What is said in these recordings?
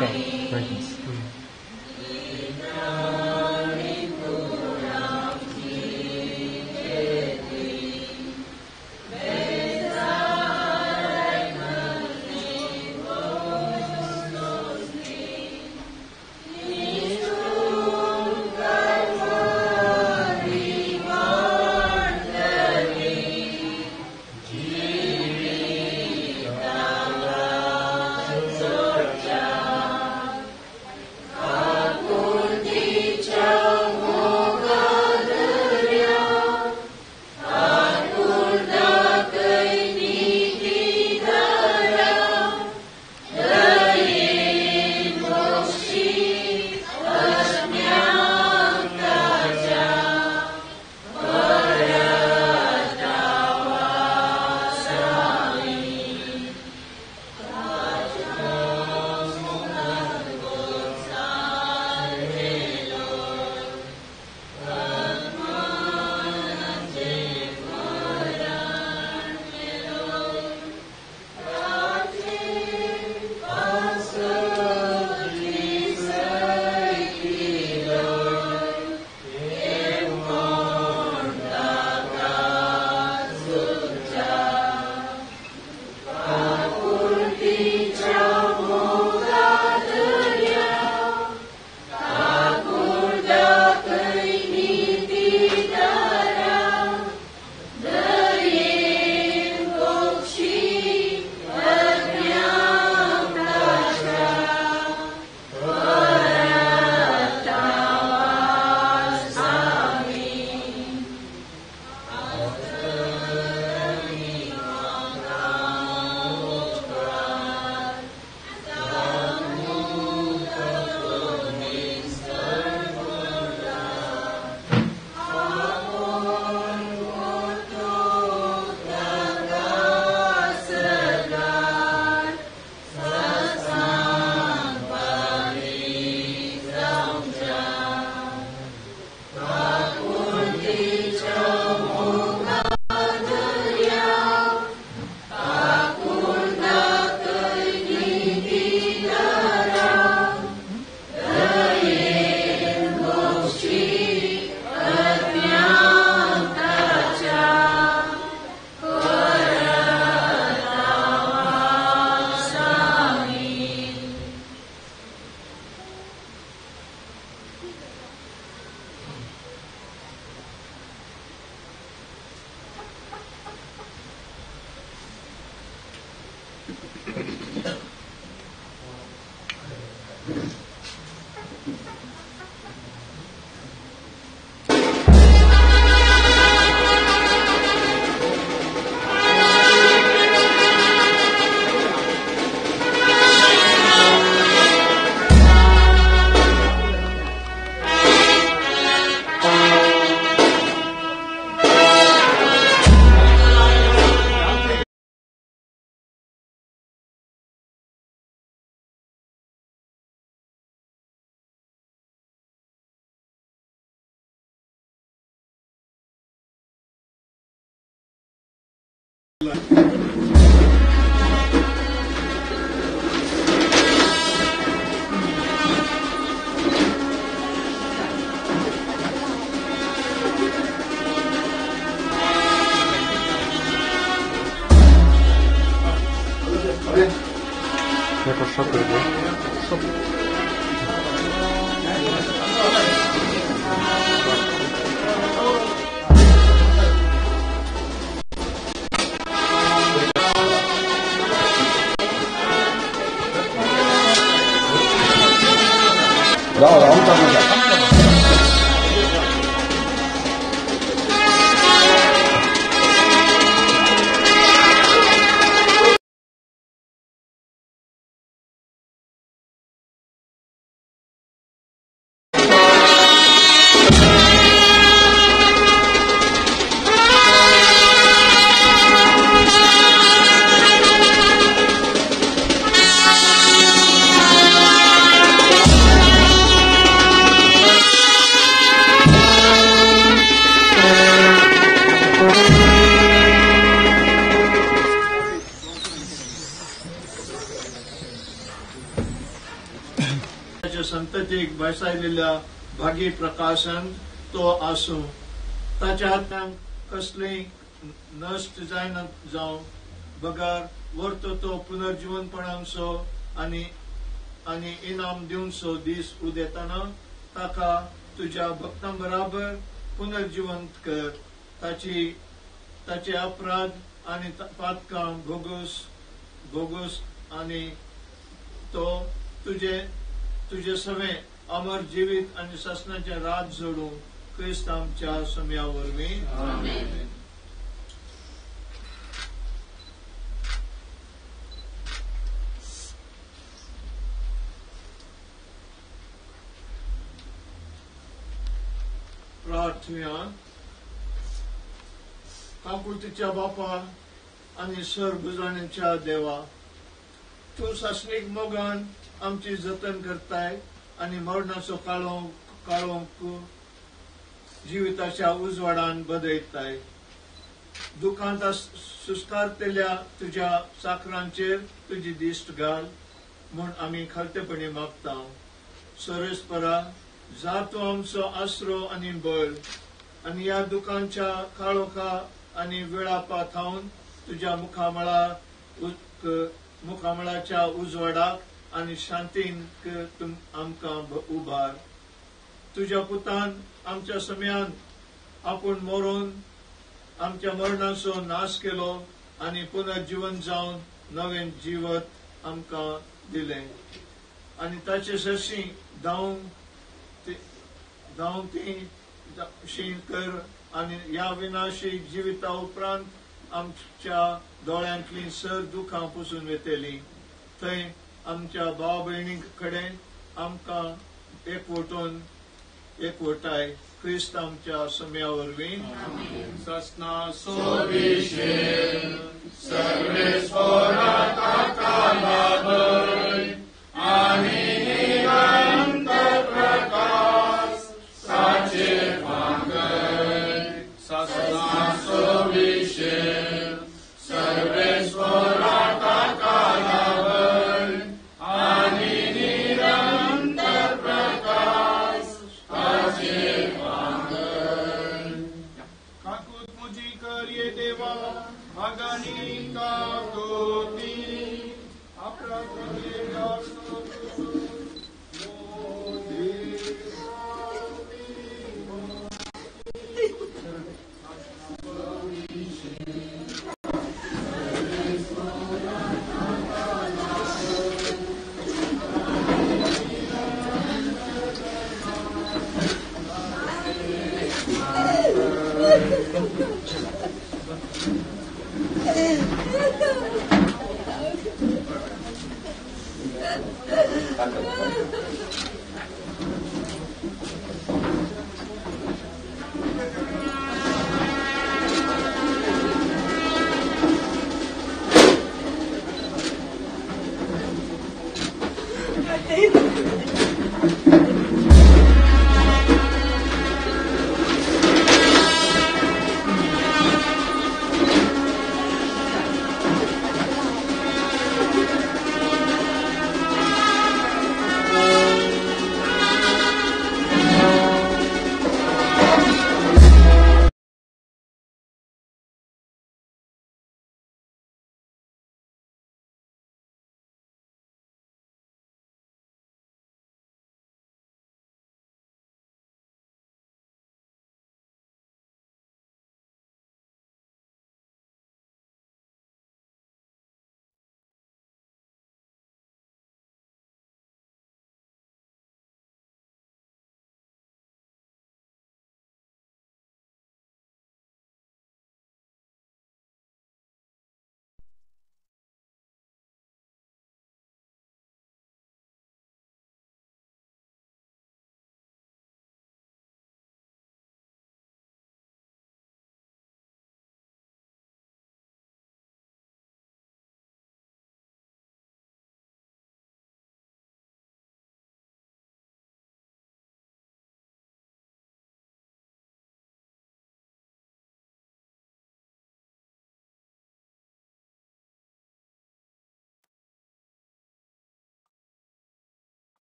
Okay, very nice. Jako szoker, nie? Da, am dat. तुझ्या संततीक बसयलेल्या भागी प्रकाशन तो आसूं ताच्या हातांत कसलीं नश्ट जायना जावं बगार व्हरतो तो पुनर्जीवनपणांचो आनी इनाम दिवनचो दीस उदेताना ताका तुझ्या भक्तां बराबर पुनर्जीवंत कर ताचे अपराध आनी पातकां भोगूस आनी तो तुझे सवे अमर जिवीत आनी ससनाचे रात जोडूं क्रिस्त आमच्या सम्या वरवीं आमेन. प्रार्थना. काकुतीच्या बापा आनी सर्वभुजाण्यांच्या देवा, तू सासणीक मोगान आमची जतन करताय आनी मरणाचो काळोख जिविताच्या उजवाडान बदयताय. दुखांत सुस्कारतेल्या तुझ्या चाकरांचेर तुजी दिश्ट घाल म्हूण आमी खालतेपणी मागता. सर्वेस्परा, जा तूं आमचो आसरो आनी बळ आनी ह्या दुखांच्या काळोखा आनी वेळापा थावन तुझ्या मुखामळाच्या उजवाडाक आनी शांतीन आमकां उबार. तुझ्या पुतान आमच्या सम्यान आपूण मरून आमच्या मरणाचो नाश केलो आनी पुनर्जीवन जावन नवें जिवत आमकां दिलें आनी ताचे सरशी धांवूंक ती कर आनी ह्या विनाशी जिविता उपरांत आमच्या दोळ्यांतली सर दुखां पुसून वेतेली. थंय आमच्या भाव भयणी कडेन आमकां एकवटाय क्रिस्त आमच्या सम्या वरवीं ससना सोविशेर सर्वेस्परा ताका लागय आनी निरंतर प्रकाश ताचे भांगर. ससना सोविशेर सर्वेस्परा ताका लागय आनी निरंतर प्रकाश ताचे भांगर. काकूत मुजी कर ये देवा आगानी काकुती आपला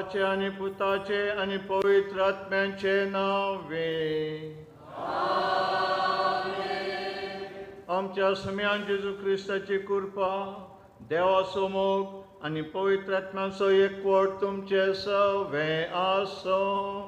भावाचे आनी पुताचे आनी पवित्र आत्म्याचे नावे. आमच्या समेन जेजू क्रिस्ताची कृपा, देवाचो मोग आनी पवित्र आत्म्याचो एकवट तुमचे सवे आसो.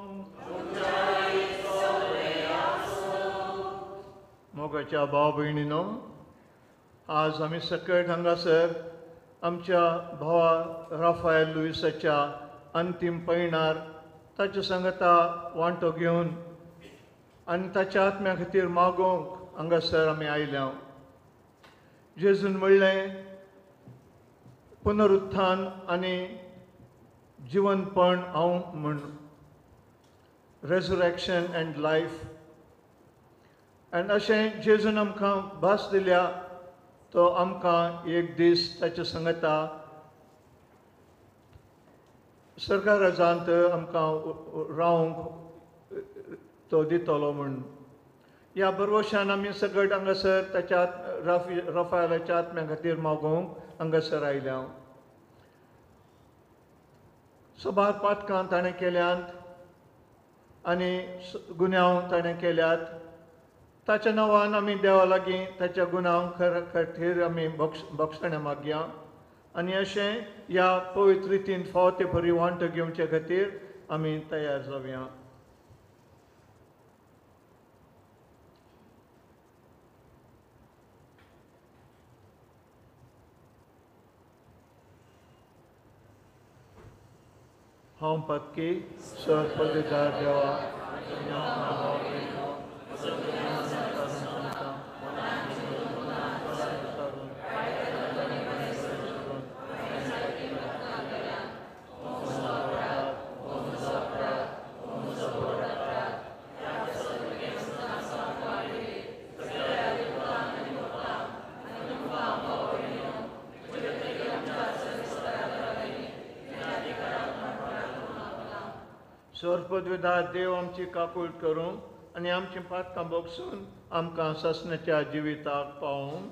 मोगाच्या भाव भयणीनो, आज आमी सकट हांगासर आमच्या भावा राफाएल लुइसाच्या अंतीम पैणार ताच्या संगता वांटो घेवन आनी ताच्या आत्म्या खातीर मागोवंक हांगासर आमी आयल्या. जेजून म्हणलें, पुनरुत्थान आनी जिवनपण हांव म्हण, रेजरेक्शन एंड लायफ. आनी अशें जेजून आमकां भास दिल्या तो आमकां एक दीस ताच्या संगता सरकार राजांत आमकां रावंक तो दितलो म्हूण. ह्या बरोवशान आमी सकट हांगासर ताच्या राफाएलाच्या आत्म्या खातीर मागोवंक हांगासर आयल्या. सोबार पातकां ताणें केल्यांत आनी गुन्यांव ताणें केल्यात. ताच्या नांवान आमी देवा लागीं ताच्या गुन्यांव खातीर आमी बक्षणां मागया आनी अशें ह्या पवित्र रितीन फावो ते बरी वांटो घेवचे खातीर आमी तयार जावया. हांव पक्की सर्पदार देवा, सर्पद्विदार देव आमची काकूळ करूं आनी आमची पातकां बोगसून आमकां ससनाच्या जिविताक पावूं.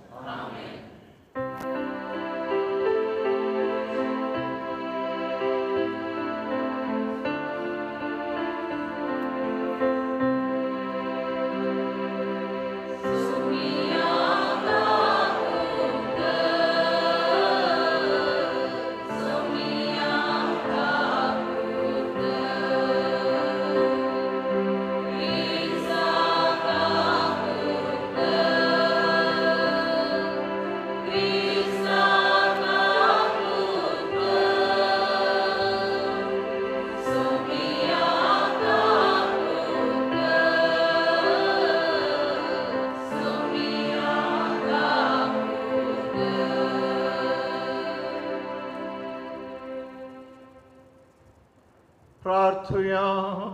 प्रार्थुया.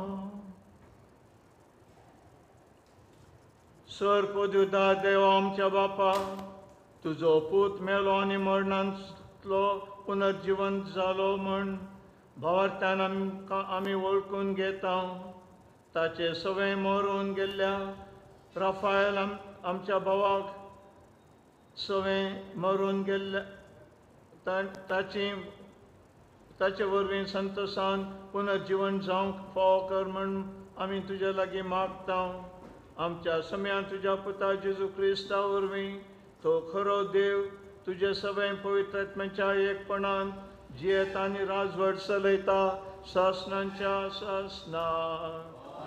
सर्पद्विदार देवा आमच्या बापा, तुजो पूत मेलो आनी मरणांतलो पुनर्जीवन जालो म्हण भावार्थ्यान आमी वळखून घेता. ताचे सवय मरून गेल्ल्या राफाएल आमच्या भावाक सवय मरून गेल्ल्या ताचे वरवीं संतोशान पुनर्जीवन जावंक फावो कर म्हण आमी तुज्या लागीं मागता. आमच्या समेन तुज्या पुता जेजू क्रिस्ता वरवीं तो खरो देव तुजे सवय पवित्र आत्म्याच्या एकपणान जियेता आनी राजवट चलयता सासनांच्या सासनां.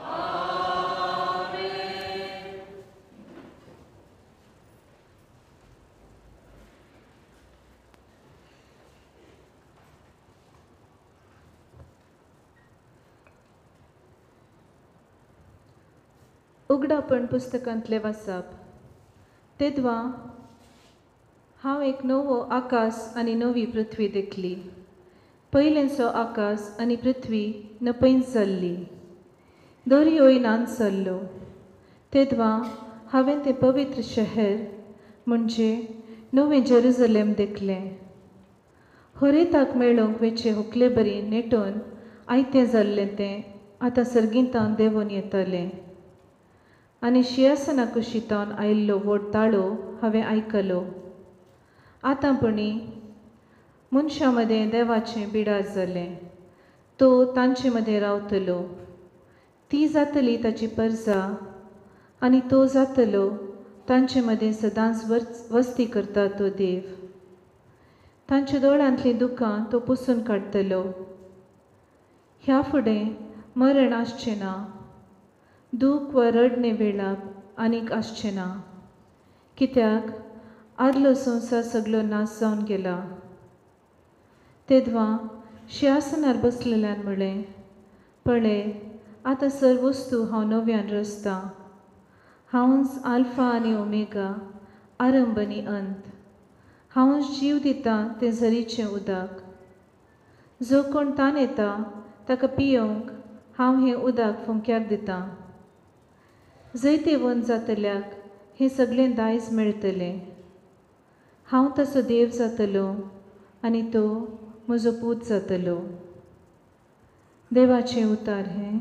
उगडापण पुस्तकांतले वाचप. तेदवा हांव एक नवो आकाश आनी नवी पृथ्वी देखली. पयलेंचो आकाश आनी पृथ्वी नपयस जाल्ली, दर्योय नांत जाल्लो. तेदवा हांवें तें पवित्र शहर म्हणजे नवें जेरुजलेम देखलें. हरेताक मेळोंक वेचे हुकले बरी नेटोवन आयतें जाल्लें तें आतां सर्गितान देंवून येतालें. आनी शियासना कुशीतावन आयिल्लो व्हड ताळो हांवें आयकलो. आतांपणी मनशां मदें देवाचें बिडार जालें. तो तांचे मदें रावतलो. ती जातली ताची परजा आनी तो जातलो तांचे मदें सदांच वस्ती करता तो देव. तांच्या दोळ्यांतलीं दुखां तो पुसून काडटलो. ह्या फुडें मरण आसचें ना, दूख वा रडणे वेळाप आनीक आसचें ना, कित्याक आदलो संवसार सगळो नाश जावन गेला. तेदवा सिंहासनार बसलेल्यान म्हळें, पळय, आतां सर्व वस्तू हांव नव्यान रचतां. हांवूच आल्फा आनी ओमेगा, आरंभ आनी अंत. हांवूच जीव दितां तें झरीचें उदक. जो कोण तान येता ताका पियोंक हांव हें उदक फुंक्यार दितां. जैते वन जातल्याक हें सगळें दायज मेळटलें. हांव ताचो देव जातलो आनी तो म्हजो पूत जातलो. देवाचें उतार हें.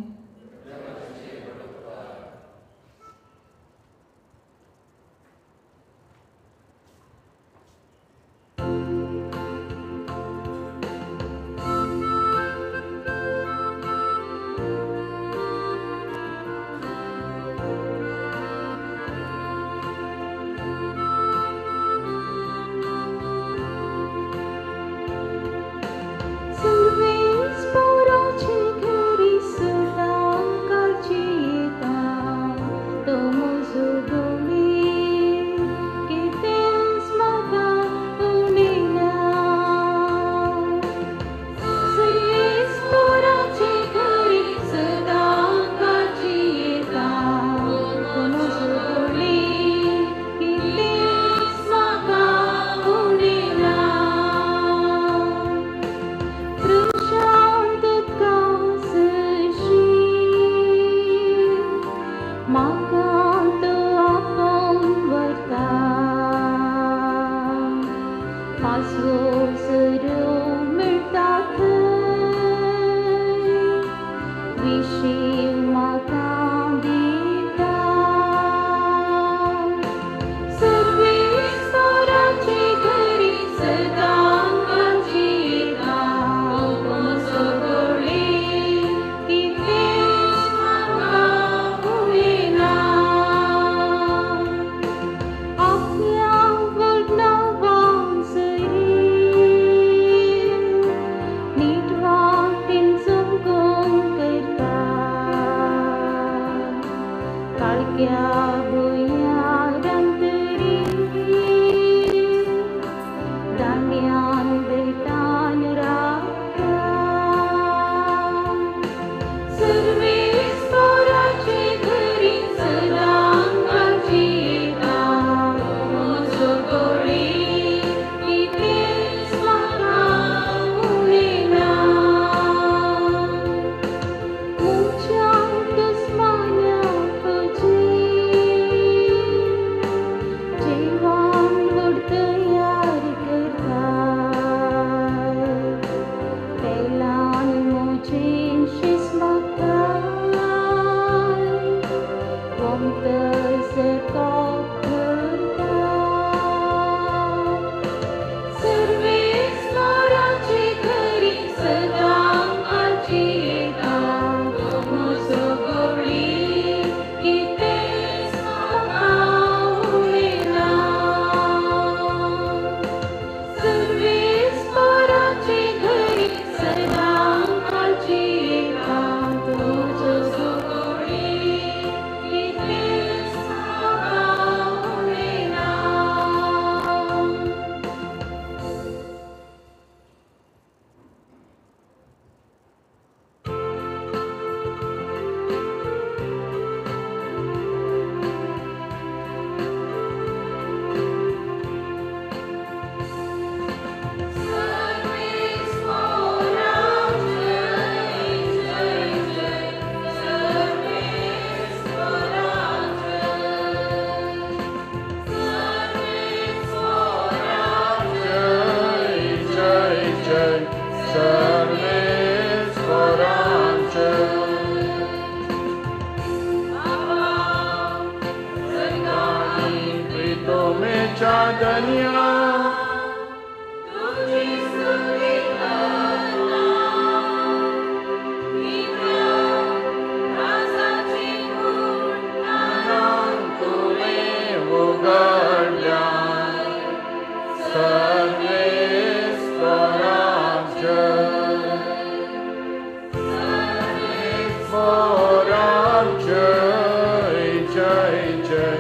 जय जय जय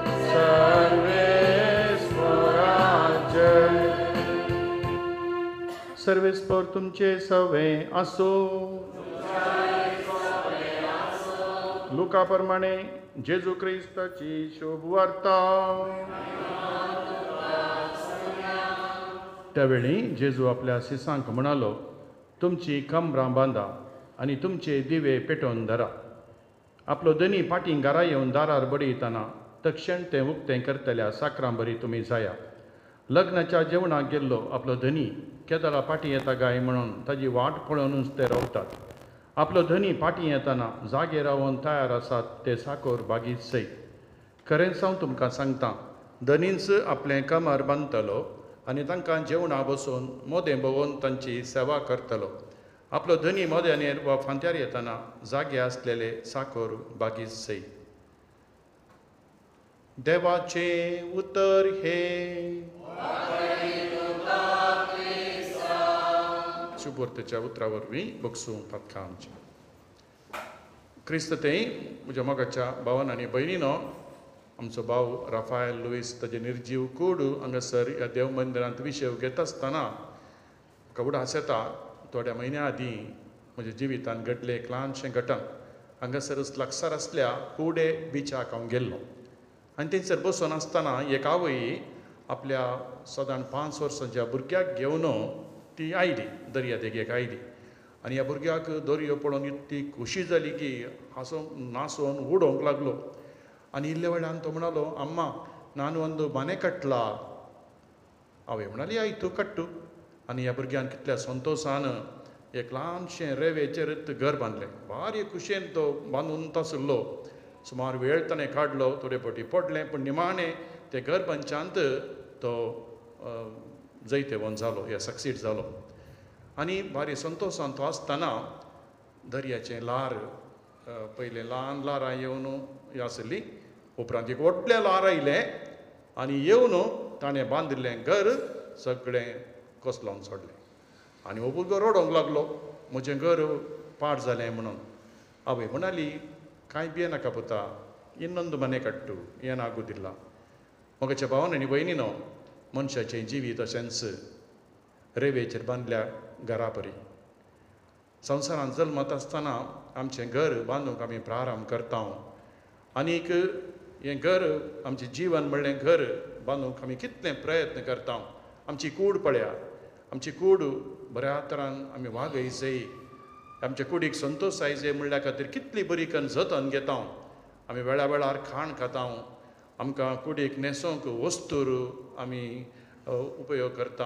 सर्वेश्वरा जय. सर्वेस्पर तुमचे सवे असो. लुका प्रमाणे जेजू ख्रिस्ताची शोभ वार्ता. त्यावेळी जेजू आपल्या शिसांक म्हणालो, तुमची कमरां बांदा आनी तुमचे दिवे पेटोवन धरा. आपलो धनी फाटीं घरा येवन दारार बडयतना तक्षण तें उक्तें करतल्या साकरां बरी तुमी जाया. लग्नाच्या जेवणाक गेल्लो आपलो धनी केदळा फाटीं येता गाय म्हणून ताजी वाट पळोवनूच ते रावतात. आपलो धनी फाटीं येतना जागे रावन तयार आसात ते साकोर बागीत सै. खरें सांग तुमकां सांगता, धनीच आपलें कमर बांदतलो आनी तांकां जेवणा बसून मोदें भोगोवन तांची सेवा करतलो. आपलो धनी मोद्यानेर वा फांत्यार येतना जागे आसलेले साकोर बागीत सै. देवाचे उतर हे. शुभोर्तेच्या उतरा वरवीं बगसूं पातकां आमची. क्रिस्त तें म्हज्या मोगाच्या भावान आनी भयणीनो, आमचो भाव राफायल लुईस ताजे निर्जीव कूड हांगासर ह्या देव मंदिरांत विशेव घेता आसतना म्हाका उडास येता. थोड्या म्हयन्या आदीं म्हज्या जिवितांत घडलें एक ल्हानशें घटण. हांगासरच लागसार आसल्या कुडे बिचाक हांव गेल्लो आनी थंयसर बसून आसतना एक आवय आपल्या सदांच 5 वर्सांच्या भुरग्याक घेवन ती आयली, दर्या देगेक आयली. आनी ह्या भुरग्याक दर्यो पळोवन इतली खुशी जाली की हांसून नाचोवन उडोवंक लागलो. आनी इल्ले वेळान तो म्हणलो, अम्मा नानू ಒಂದು ಮನೆ कट्टला. आवय म्हणाली, आई तूं कट्टू. आनी ह्या भुरग्यान कितल्या संतोशान एक ल्हानशें रेवेचेर घर बांदलें. भारी खुशेन तो बांदून तासुल्लो. सुमार वेळ ताणें काडलो, थोडे फावटी पडलें, पूण निमाणें तें घर बांदच्यांत तो जैतेवंत जालो, हे सक्सीड जालो. आनी भारी संतोशान तो आसतना दर्याचें ल्हार, पयलें ल्हान ल्हारां येवन हे आसली, उपरांत एक व्हडलें ल्हार आयलें आनी येवन ताणें बांदिल्लें घर सगळें कोसलोवन सोडलें. आनी हो भुरगो रडोंक लागलो, म्हजें घर पाड जालें म्हणून. आवय म्हणाली, कांय भियेनाका पुता, ಇನ್ನೊಂದು ಮನೆ ಕಟ್ಟು, ಏನಾಗುವುದಿಲ್ಲ. मोगाच्या भावान आनी भयणीनो, मनशाचें जिवीत अशेंच रेवेचेर बांदल्या घरा परी. संवसारांत जल्मत आसतना आमचें घर बांदूंक आमी प्रारंभ करता. आनीक हें घर, आमचें जीवन म्हणलें घर बांदूंक आमी कितले प्रयत्न करता. आमची कूड पळया, आमची कूड बऱ्या तरान आमी वागय जाय. आमच्या कुडीक संतोश जाय जाय म्हणल्या खातीर कितली बरी कन्न जतन घेता. आमी वेळा वेळार खाण खाता. आमकां कुडीक न्हेसोंक वस्तूर आमी उपयोग करता.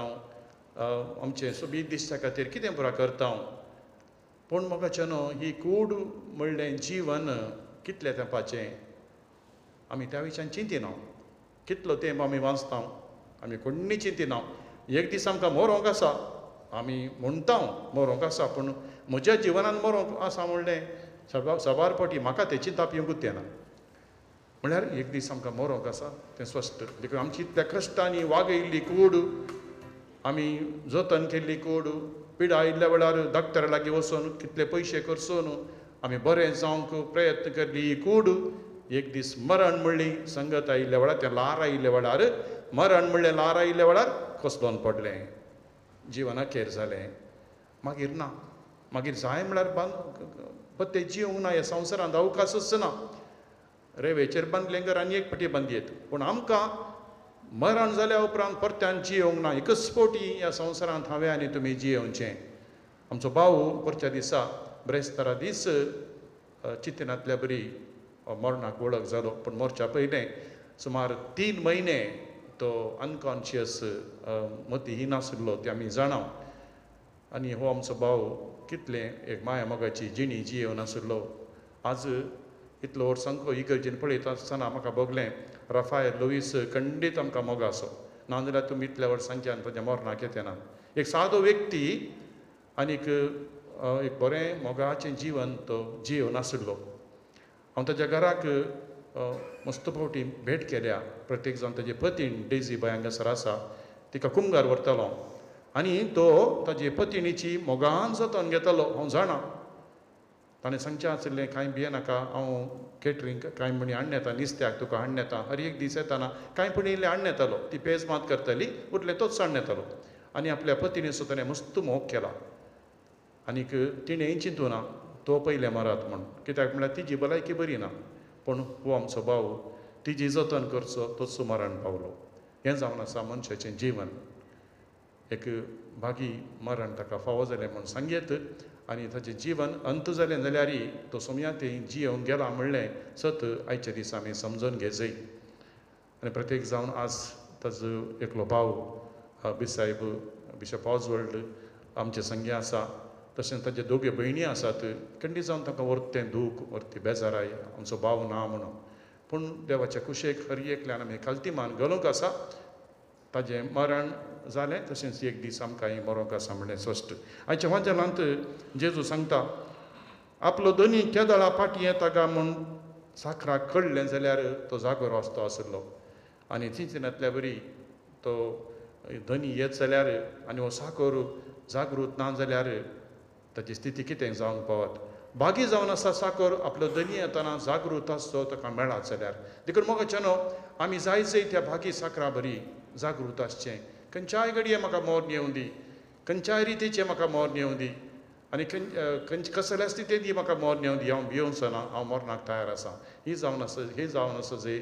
आमचें सोबीत दिसच्या खातीर कितें पुरा करता. पूण मोगाचें न्हू, ही कूड म्हणलें जीवन कितल्या तेंपाचें आमी त्या विशयान चिंतिना. कितलो तेंप आमी वाचता, आमी कोण्णी चिंतिना. एक दीस आमकां मरोंक आसा, आमी म्हणटा मरोंक आसा, पूण म्हज्या जिवनान मरोंक आसा म्हणलें सबार फावटी म्हाका तेची ताप येवंकूच येना. म्हळ्यार एक दीस आमकां मरोंक आसा तें स्पश्ट. देखून आमची इतल्या कश्टांनी वागयल्ली कूड, आमी जतन केल्ली कूड, पिडा आयिल्ल्या वेळार डॉक्टरा लागीं वचून कितले पयशे खर्चून आमी बरें जावंक प्रयत्न केल्ली ही कूड एक दीस मरण म्हणली संगत आयिल्ल्या वेळार, तें ल्हार आयिल्ल्या वेळार, मरण म्हणलें ल्हार आयिल्ल्या वेळार कोसलोवन पडलें, जिवन अखेर जालें. मागीर ना, मागीर जाय म्हळ्यार पत्ते जिवंक ना. ह्या संवसारांत अवकाशच ना. रेवेचेर बांदलें घर आनी एक फावटी बांदयेत, पूण आमकां मरण जाल्या उपरांत परत्यान जियोंक ना. एकच फावटी ह्या संवसारांत हांवें आनी तुमी जियोवचें. आमचो भाव परच्या दिसा ब्रेस्तारा दीस चिंतनांतल्या बरी मरणाक वळख जालो. पूण मरच्या पयलें सुमार 3 म्हयने तो अनकॉन्शियस मतीहीन आशिल्लो तें आमी जाणा. आनी हो आमचो भाव कितलें एक माया मोगाची जिणी जियोवन आशिल्लो. आज इतलो वर्सांको इगर्जेन पळयता आसतना म्हाका भोगलें राफायल लुईस खंडीत आमकां मोगा आसो. नाजाल्यार तुमी इतल्या वर्सांच्यान ताच्या मरणाक येतेना. एक सादो व्यक्ती आनीक एक बरें मोगाचें जीवन तो जियोवन आशिल्लो. हांव ताच्या घराक मस्त फावटी भेट केल्या. प्रत्येक जावन ताजे पतीन डेझी बाय हांगासर आसा, तिका कुंगार व्हरतालो आनी तो ताजे पत्नीची मोगान जतन घेतालो. हांव जाणा ताणें सांगचें आशिल्लें कांय भियेनाका हांव कॅटरिंग कांय म्हणी हाडून येता नुस्त्याक तुका हाडून येता हर एक दीस येताना कांय पण इल्लें हाडून येतालो ती पेज मात करताली उरलें तोच हाडून येतालो आनी आपल्या पत्नीन सुद्दां ताणें मस्त मोग केला आनीक तिणें चिंतूना तो पयलें मरात म्हूण कित्याक म्हळ्यार तिजी भलायकी बरी ना पूण हो आमचो भाव तिजी जतन करचो तोच मरण पावलो हें जावन आसा मनशाचें जिवन एक भागी मरण ताका फावो जालें म्हूण सांगेत आनी ताचें जिवन अंत जालें जाल्यारय तो सोमयात जियोंक गेला म्हणलें सत आयच्या दिसा आमी समजून घे जाय आनी प्रत्येक जावन आज ताजो एकलो भाव बिसायब बिशप ऑजवर्ल्ड आमचे संगी आसा तशेंच ताचे दोगे भयणी आसात खंडी जावन ताका व्हरतें दूख व्हरती बेजाराय आमचो भाव ना म्हणून पूण देवाच्या कुशेक हर एकल्यान आमी काल्तिमान घालूंक आसा ताजें मरण जालें तशेंच एक दीस आमकां मरोंक आसा म्हणलें स्पश्ट आयच्या वाचनांत जेजू सांगता आपलो धनी केदळा फाटी येता गा म्हूण साखराक कळ्ळें जाल्यार तो जागोर वचतो आसलो आनी चिंतनांतल्या बरी तो धनी येत जाल्यार आनी हो साखर जागृत ना जाल्यार ताची स्थिती कितें जावंक पावत बागी जावन आसा साखर आपलो धनी येतना जागृत आसतो ताका मेळत जाल्यार देखून मोगाच्यानो आमी जाय जाय त्या भागी साखरा बरी जागृत आसचें खंयच्याय घडये म्हाका मोर नेवं दी खंयच्याय रितीचें म्हाका मोर नेवं दी आनी कसल्या स्थितींत म्हाका मोर नेवं दी हांव भियोंक ना हांव मरणाक तयार आसा ही जावन आसा जे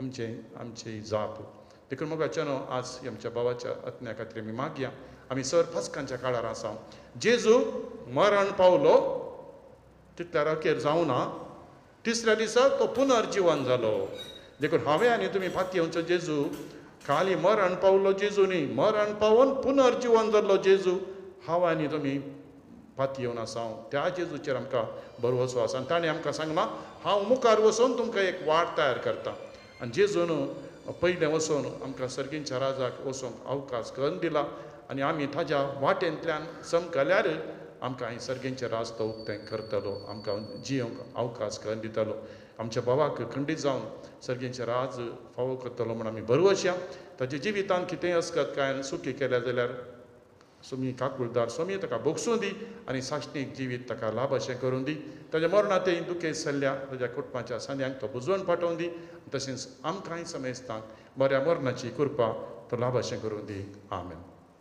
आमची जाप देखून मोगाच्यानो आज आमच्या भावाच्या आत्म्या खातीर आमी मागया आमी सर फास्कांच्या काळार आसा जेजू मरण पावलो तितल्या राखेर जावना तिसऱ्या दिसा तो पुनर्जीवन जालो देखून हांवें आनी तुमी फाती येवचो जेजू खाली मरण पावलो जेजू न्ही मरण पावून पुनर्जीवन जाल्लो जेजू हांव आनी तुमी फाती येवन आसा त्या जेजूचेर आमकां भरवंसो आसा आनी ताणें आमकां सांगलां हांव मुखार वचून तुमकां एक वाट तयार करता आनी जेजून पयलें वचून आमकां सर्गींच्या राजाक वचूंक अवकाश करून दिला आनी आमी ताज्या वाटेंतल्यान समकल्यार आमकां ही सर्गींचें राज तो उक्तें करतलो आमकां जियोंक अवकाश करून दितलो आमच्या भावाक खंडीत जावन सर्गींचें राज फावो करतलो म्हूण आमी बरोवशया ताच्या जिवितांत कितेंय असकत काय सुखी केल्या जाल्यार सोमी काकुळदार सोमी ताका भोगसूं दी आनी साश्टीक जिवीत ताका लाभ अशें करून दी ताच्या मरणांतय दुखेस्त जाल्ल्या ताच्या कुटुंबाच्या सांद्यांक तो बुजवण पाठोवन दी तशेंच आमकांय समेस्तांक बऱ्या मरणाची कृपा तो लाभ अशें करून दी आमेन.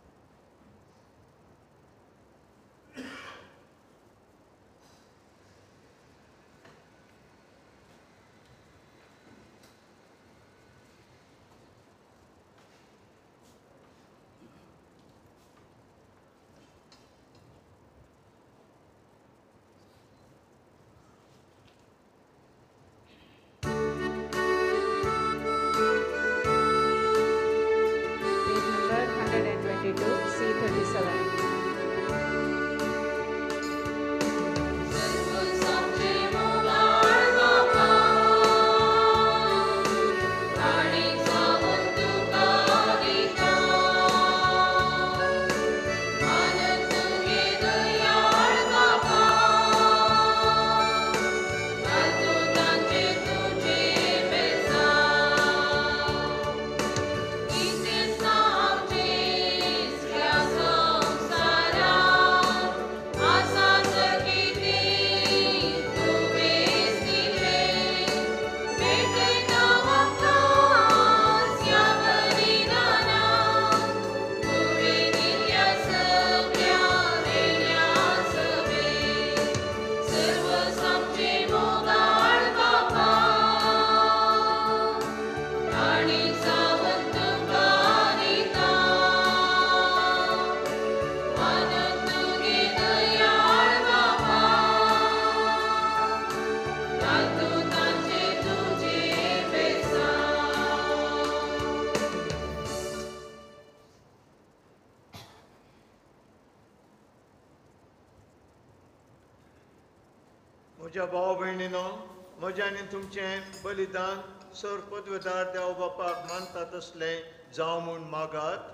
म्हज्या भाव भयणीनो म्हजें आनी तुमचें बलिदान सर पदवेदार देव बापाक मानता तसलें जावं म्हूण मागात.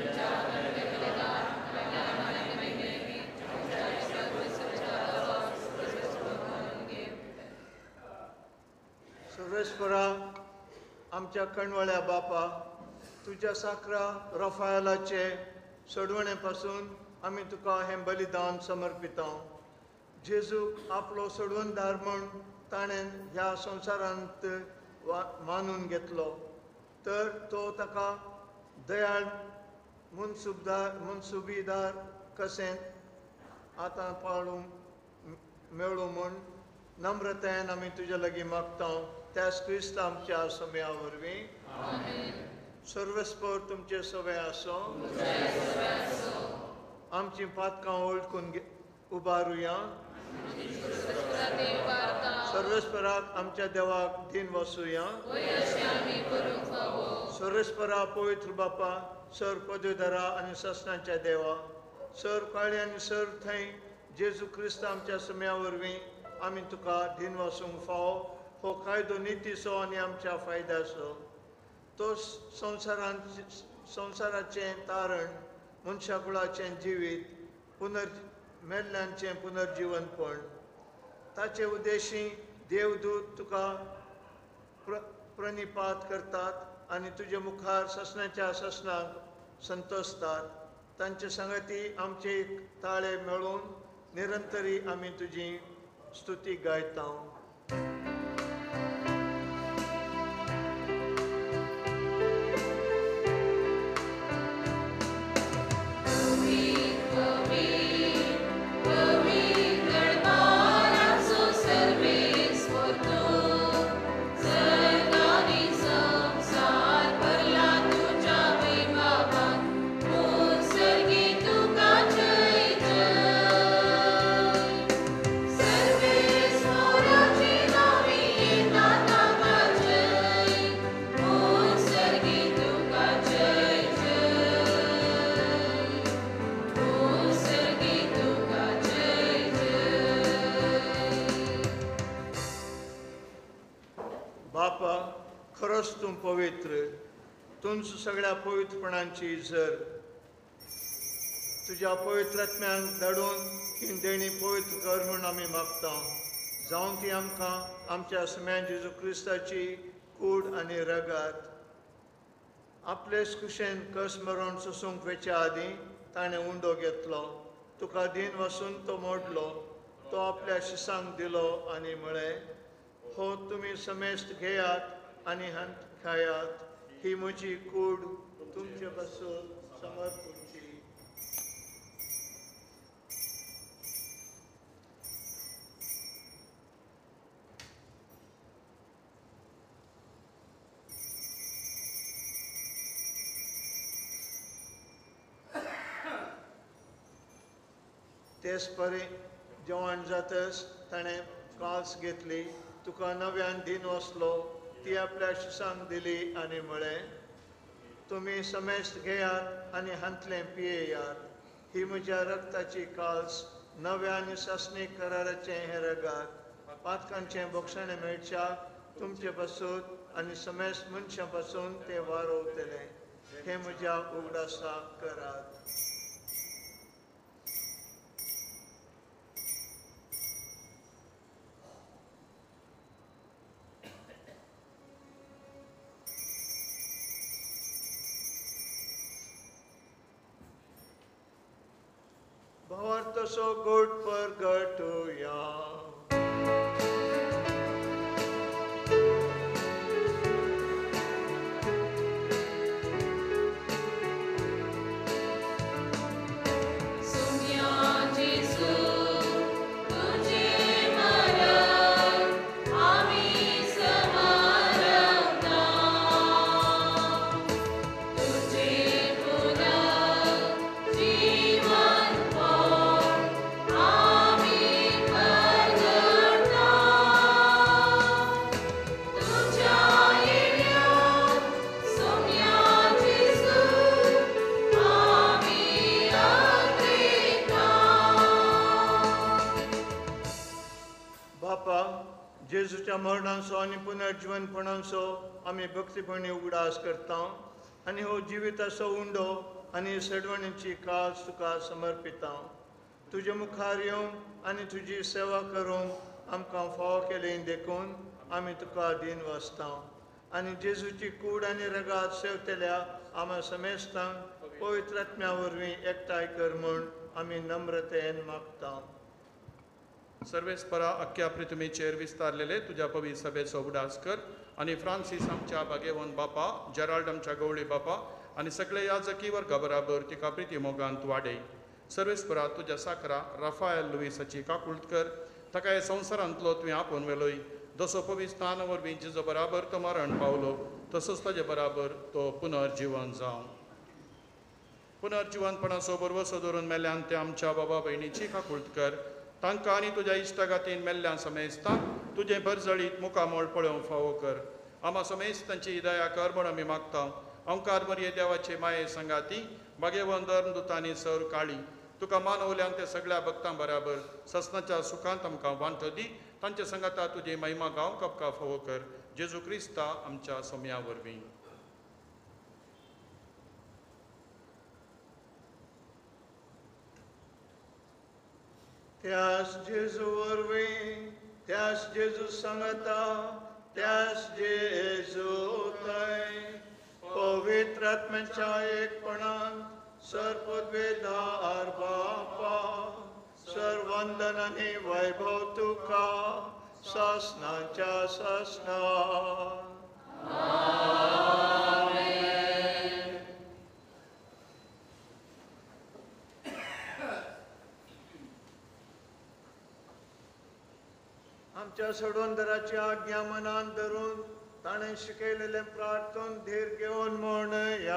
सर्वेस्परा आमच्या कणवळ्या बापा तुज्या साकरा रफायलाचे सडवणे पासून आमी तुका हें बलिदान समर्पिता. जेजूक आपलो सोडवणदार म्हूण ताणें ह्या संवसारांत मानून घेतलो, तर तो ताका दयाळ मुनसुबीदार कशें आतां मेळूं म्हूण नम्रतायेन आमी तुजे लागीं मागता. त्याच क्रिस्त आमच्या समेया वरवीं सर्वस्पर तुमचे सवय आसो. आमची पातकां ओळखून उबारुया. सर्वेस्पराक आमच्या देवाक दिन वसूया. सर्वेस्परा पवित्र बापा, सर पदवीधरा आनी ससनाच्या देवा, सर काळी आनी सर थंय जेजू क्रिस्त आमच्या समेया वरवीं आमी तुका दिन वसूंक फावो. हो कायदो नितीचो आनी आमच्या फायद्याचो. तो संवसाराचें तारण, मनशाकुळाचें जिवीत, मेल्ल्यांचें पुनर्जीवनपण. ताचे उद्देशी देवदूत तुका प्रणिपात करतात आनी तुजे मुखार ससनाच्या ससनाक संतोसतात. तांचे संगती आमचे ताळे मेळून निरंतरी आमी तुजी स्तुती गायता. बापा, खरोच तूं पवित्र. तुंच सगळ्या पवित्रपणांची झर. तुज्या पवित्रात्म्यान धाडून ही देणी पवित्र कर म्हूण आमी मागता. जावं ती आमकां आमच्या समेया जेजू क्रिस्ताची कूड आनी रगत. आपलेच कुशेन कस मरोन सोसूंक वेच्या आदीं ताणें उंडो घेतलो. तुका दिन वसून तो मोडलो. तो आपल्या शिसांक दिलो आनी म्हळें, हो तुमी समेस्त घेयात आनी खायात. ही म्हजी कूड तुमचे बसून समर्पूची. तेच परी जेवण जातच ताणें काल्स घेतली. तुका नव्यान दिन वसलो. ती आपल्या शिसांक दिली आनी म्हळें, तुमी समेस्त घेयात आनी हांतलें पियेयात. ही म्हज्या रक्ताची काल्स, नव्या आनी ससनीक कराराचें हें रगत. पातकांचें भक्षण मेळच्याक तुमचे बसून आनी समेस्त मनशां पासून तें वारोवतलें. हें म्हज्या उगडासाक करात. भावार्थसो गोड परगटुया. जेजूच्या मरणाचो आनी पुनर्जीवनपणाचो आमी भक्तीपणी उगडास करता आनी हो जिविताचो उंडो आनी सडवणीची कास तुका समर्पिता. तुजे मुखार येवन आनी तुजी सेवा करूंक आमकां फावो केलें देखून आमी तुका दिन वसता. आनी जेजूची कूड आनी रगात सेवतल्या आम्हा समेस्तांक पवित्रात्म्या वरवीं एकठांय कर म्हूण आमी नम्रतेन मागता. सर्वेस्परा अख्ख्या पृथ्वीचेर विस्तारलेले तुझ्या पवित्र सभेचो उडास कर आणि फ्रांसीस आमच्या भाग्यवन बापा, जेराल्ड आमच्या गवळी बापा आणि सगळे याजकी वर्गा बराबर तिका प्रिती मोगांत वाडय. सर्वेस्परा तुझ्या साकरा राफायल लुईसाची काकुळट कर. ताका हे संवसारांतलो तुवें आपोवन वेलोय. जसो पवित्र स्नान वरवीं जिजो बराबर तो मरण पावलो तसोच ताजे बराबर तो पुनर्जीवन जावं. पुनर्जीवनपणाचो बरवसो धरून मेल्ल्यान ते आमच्या बाबा भयणीची काकुळट कर. तांकां आनी तुज्या इश्टागातीन मेल्ल्यान समेजता तुजें भरजळीत मुखामोळ पळोवंक फावो कर. आमा समेजतांची दया कर म्हण आमी मागता. ओंकार मरये देवाचे माये संगाती भाग्यवन धर्मदुतांनी सर काळी तुका मानवल्यान ते सगळ्या भक्तां बराबर ससनाच्या सुखांत आमकां वांटो दी. तांचे संगाता तुजी महिमा गावंक आमकां फावो कर. जेजू क्रिस्ता आमच्या सोम्या वरवीं. त्यास जेजू वरवीं, त्यास जेजू सांगता, त्यास जेजू थंय पवित्र आत्म्याच्या एकपणान सर्वपदवेदार बापा सर्वंदन आनी वैभव तुका ससनाच्या ससना. आमच्या सोडवंदराची आज्ञा मनान धरून ताणें शिकयलेलें प्रार्थून धीर घेवन म्हण या.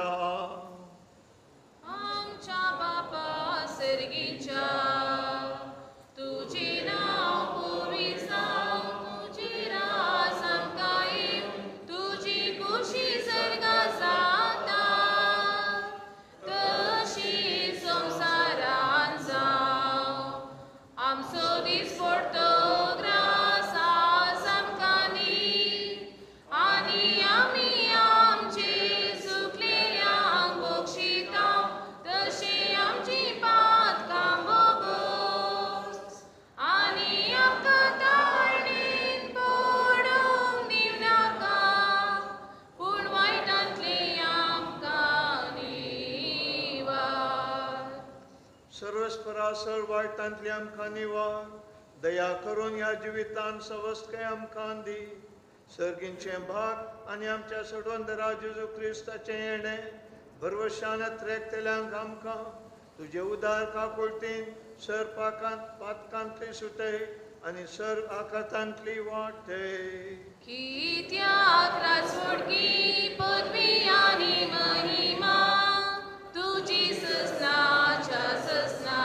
आमच्या बापा सर्गीच्या तुझे नाव पूर्वी जावं, तुझी रास आमकां येव, तुझी खुशी सर्गा जाता तशी संवसारान जावं. आमचो दीस पडतो सर्वस्परासर वायटांतली आमकां निवार. दया करून ह्या जिवितान सवस्तकाय आमकां दी. सर्गींचे भाग आनी आमच्या सोडवंदरा जेजू क्रिस्ताचें येणें भरवशान त्रेकतेल्यांक आमकां तुजे उदार काकुळटीन सर पातकांतली सुटय आनी सर आकातांतली वाटय. कित्याक राजवडकी पदवी आनी महिमा तुजी ससनाच्या ससना.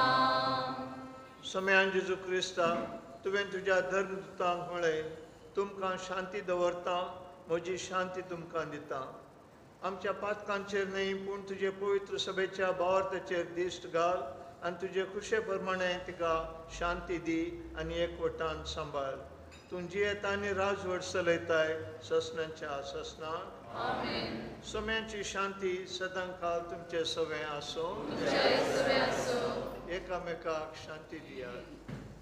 सम्यान जेजू क्रिस्ता तुवें तुज्या धर्मदुतांक म्हळें तुमकां शांती दवरता, म्हजी शांती तुमकां दिता. आमच्या पातकांचेर न्हय पूण तुजे पवित्र सभेच्या भावार्थाचेर दिश्ट घाल आनी तुजे खुशे प्रमाणे तिका शांती दी आनी एकवटान सांबाळ. तूं जियेता आनी राजवट चलयताय ससनाच्या ससनान. सोम्याची शांती सदां काल तुमचे सवे आसूं. एकामेकाक शांती दियात.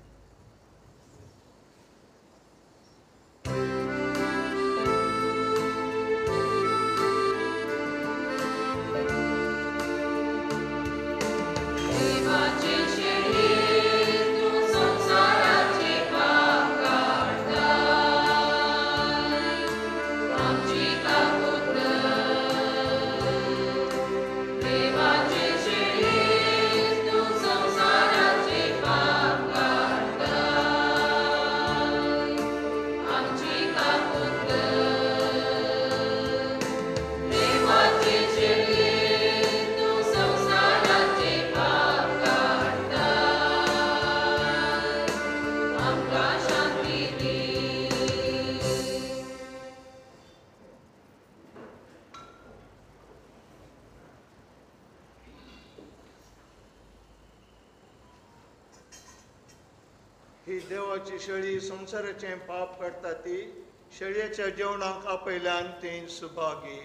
ही देवाची शेळी संवसाराचे पाप काडटा ती शेळयेच्या जेवणाक आपयल्यान ती सुभागी.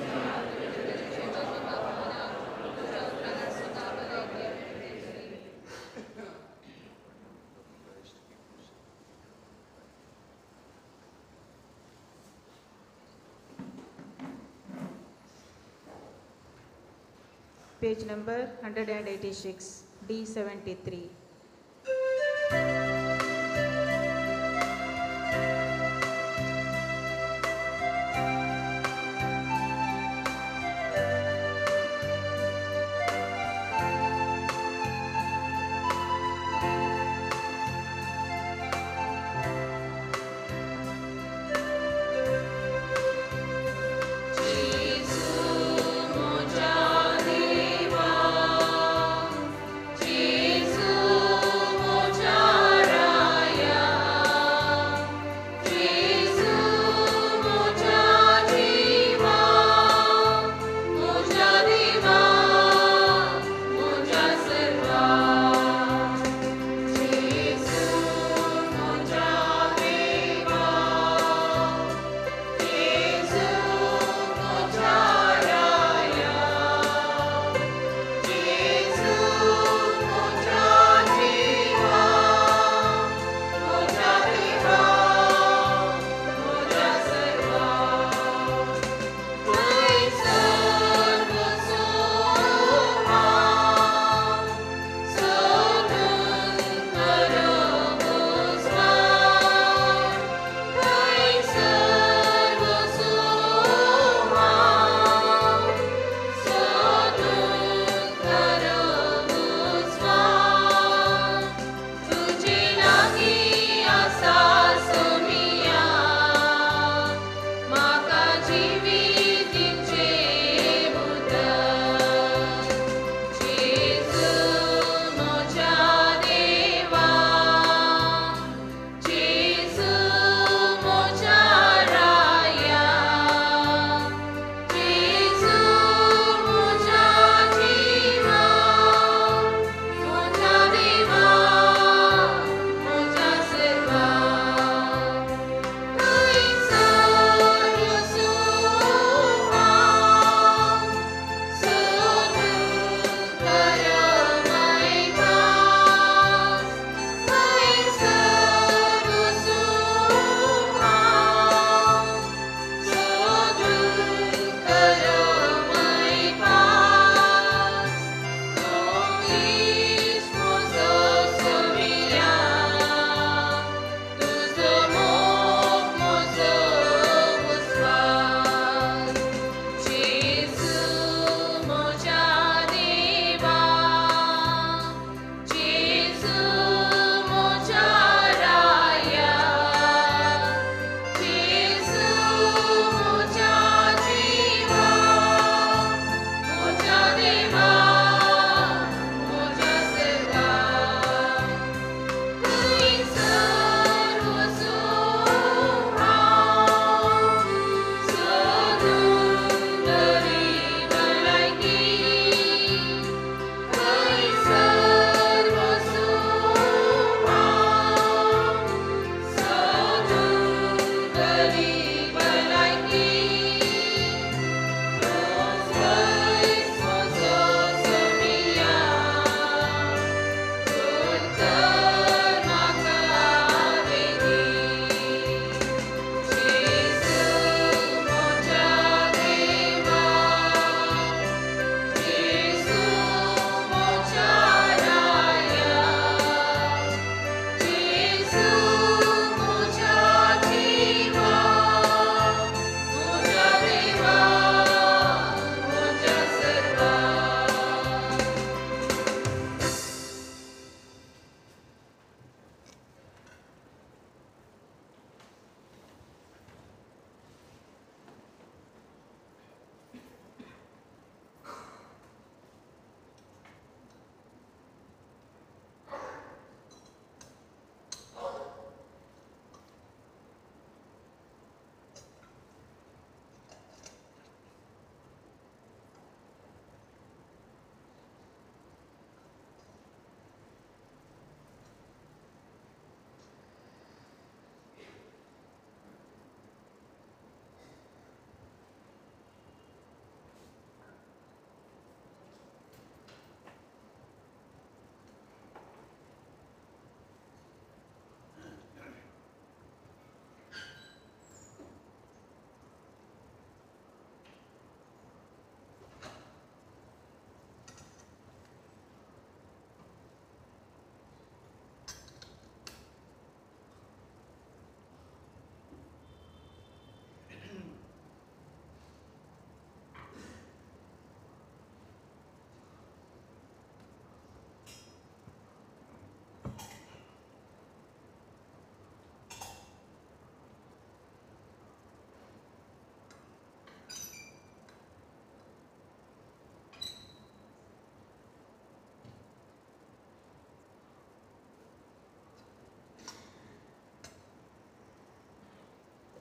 Page number 186, D73.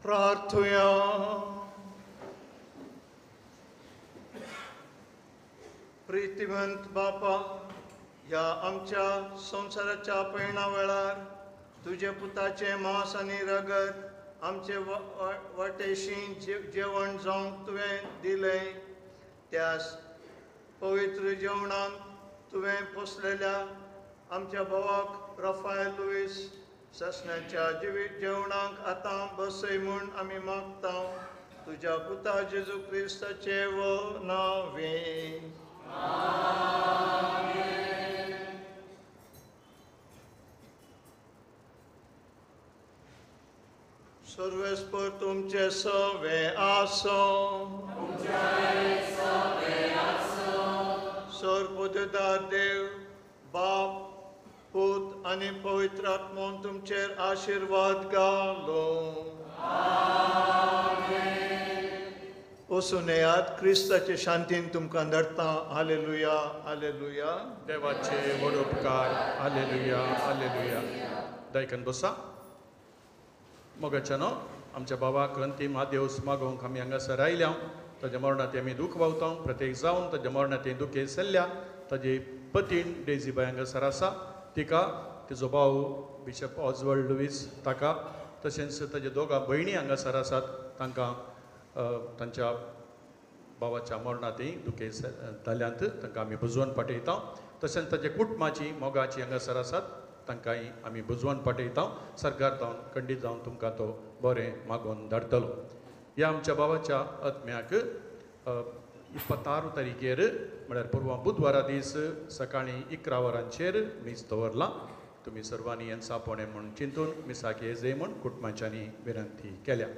प्रार्थुया. प्रितीवंत बापा, ह्या आमच्या संसाराच्या पैणा वेळार तुझे पुताचे मांस आनी रगत आमचे वाटेशी जेवण जावंक तुवें दिलें. त्या पवित्र जेवणाक तुवें पोसलेल्या आमच्या भावाक राफायल लुईस ससण्याच्या जेवणाक आतां बसय म्हूण आमी मागता. तुज्या पुता जेजू क्रिस्ताचे नांवे. सर्वेस्पर तुमचे सवे आसो. सर्वोदयदार देव बाप पूत आनी पवित्र आत्मोन तुमचेर आशीर्वाद घालो. वचून येयात. क्रिस्ताचे शांतीन तुमकां धाडटा. हालेलुया, हालेलुया. देवाचे व्हड उपकार. हालेलुया, हालेलुया. दायकन बसा. मोगाच्यानो आमच्या बाबाक अंतीम आदेवस मागोवंक आमी हांगासर आयल्या. ताच्या मरणांत आमी दूख भावता. प्रत्येक जावन ताच्या मरणांत दुखे सल्ल्या. ताजी पतीण डेझीबाई हांगासर आसा. तिका तिजो भाव बिशप ऑजवर्ल्ड लुईस ताका तशेंच ताजे दोगां भयणी हांगासर आसात. तांकां तांच्या भावाच्या मरणांतय दुखे जाल्यांत तांकां आमी बुजवण पाठयता. तशेंच ताजे कुटुंबाची मोगाची हांगासर आसात. तांकांय आमी बुजवण पाठयता. सरकार जावन खंडीत जावन तुमकां तो बरें मागोवन धाडटलो. ह्या आमच्या भावाच्या आत्म्याक 26 तारीखेर म्हळ्यार परवा बुधवारा दीस सकाळीं 11 वरांचेर मीस दवरलां. तुमी सर्वांनी येनसापोणे म्हूण चिंतून मिसाक येजय म्हूण कुटुंबाच्यांनी विनंती केल्या.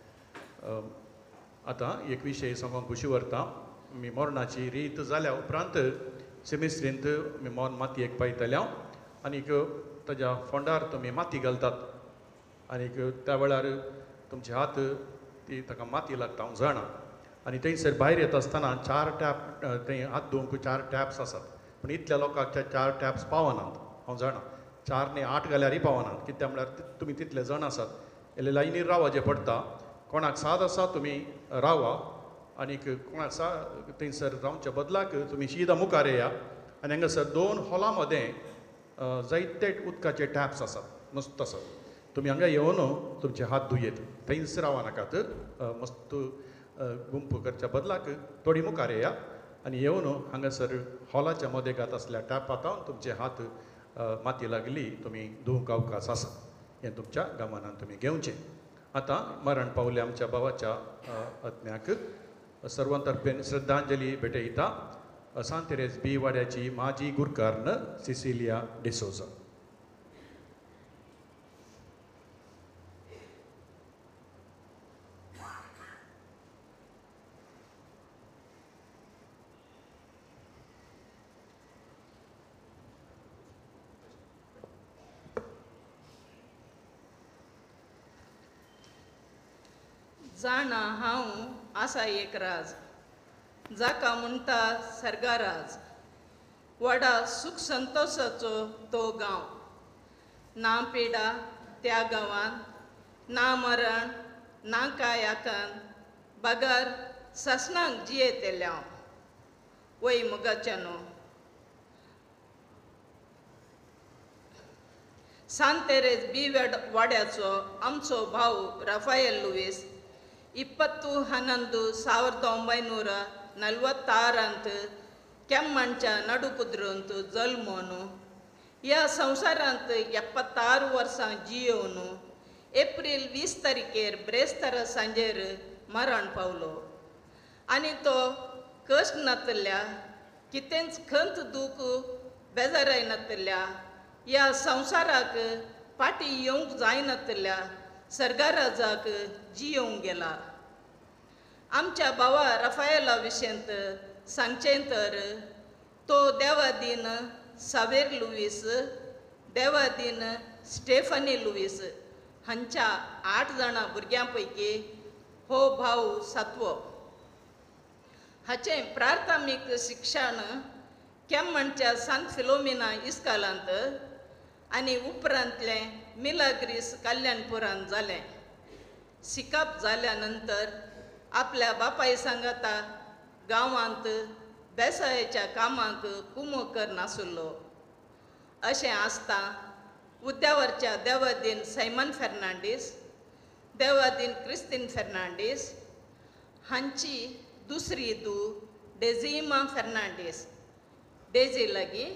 आतां एक विशय सांगूंक खुशी व्हरता. आमी मरणाची रीत जाल्या उपरांत सेमिस्त्रींत आमी मोन मातयेक पायतल्या आनीक ताज्या फोंडार तुमी माती घालतात. आनीक त्या वेळार तुमचे हात ती ताका माती लागता हांव जाणा. आनी थंयसर भायर येता आसतना 4 टॅप थंय हात धुवंक 4 टॅप्स आसात. पूण इतल्या लोकांक त्या 4 टॅप्स पावनात हांव जाणा. 4 न्ही 8 घाल्यारय पावनात. कित्याक म्हळ्यार तुमी तितले जण आसात. जाल्यार लायनीर रावचें पडटा. कोणाक साद आसा तुमी रावा. आनीक कोणाक थंयसर रावच्या बदलाक तुमी शीद मुखार येया. आनी हांगासर 2 हॉला मदें जायते उदकाचे टॅप्स आसात मस्त आसात. तुमी हांगा येवन तुमचे हात धुयेत. थंयच रावा नाकात. मस्त गुंप करच्या बदलाक थोडी मुखार येया आनी येवन हांगासर हॉलाच्या मदेगात आसल्या टॅपांत तुमचे हात माती लागली तुमी धुवंक अवकाश आसा. हें तुमच्या गमनान तुमी घेवचें. आतां मरण पावल्या आमच्या भावाच्या आत्म्याक सर्वांतर्फेन श्रद्धांजली भेटयता. सांत तेरेज बी वाड्याची माजी गुरकार्ण सिसिलिया डिसोजा. जाणा हांव आसा एक राज, जाका म्हणटा सर्गाराज. व्हडा सुख संतोशाचो तो गांव. ना पिडा त्या गांवान, ना मरण ना कायाकान. बागार ससनांक जियेतेल्या वय मोगाच्यानो. सांत तेरेज बी वाड्याचो आमचो भाव राफायल लुईस 20/11/1946 केम्मांच्या नडुकुद्रोंत जल्मोन ह्या संवसारांत 76 वर्सां जियोवन एप्रील 20 तारखेर ब्रेस्तार सांजेर मरण पावलो. आनी तो कश्ट नातल्या कितेंच खंत दूख बेजाराय नातल्या ह्या संवसाराक फाटी येवंक जायनातल्या सर्गाराजाक जियोंक गेला. आमच्या भावा राफायला विशेंत सांगचें तर तो देवादीन सावेर लुईस, देवादीन स्टेफनी लुईस हांच्या 8 जाणां भुरग्यां पैकी हो भाव 7वो. हाचें प्राथमीक शिक्षण केम्मांच्या सांत फिलोमिना इस्कालांत आनी उपरांतलें मिलाग्रीस कल्याणपुरांत जालें. शिकप जाल्यानंतर आपल्या बापाय सांगाता गांवांत बेसायाच्या कामाक कुमो कर नासलो. अशें आसता उद्यावरच्या देवादीन सैमन फेर्नांडीस, देवादीन क्रिस्तीन फेर्नांडीस हांची दुसरी धूव डेझिमा फेर्नांडीस डेझी लागीं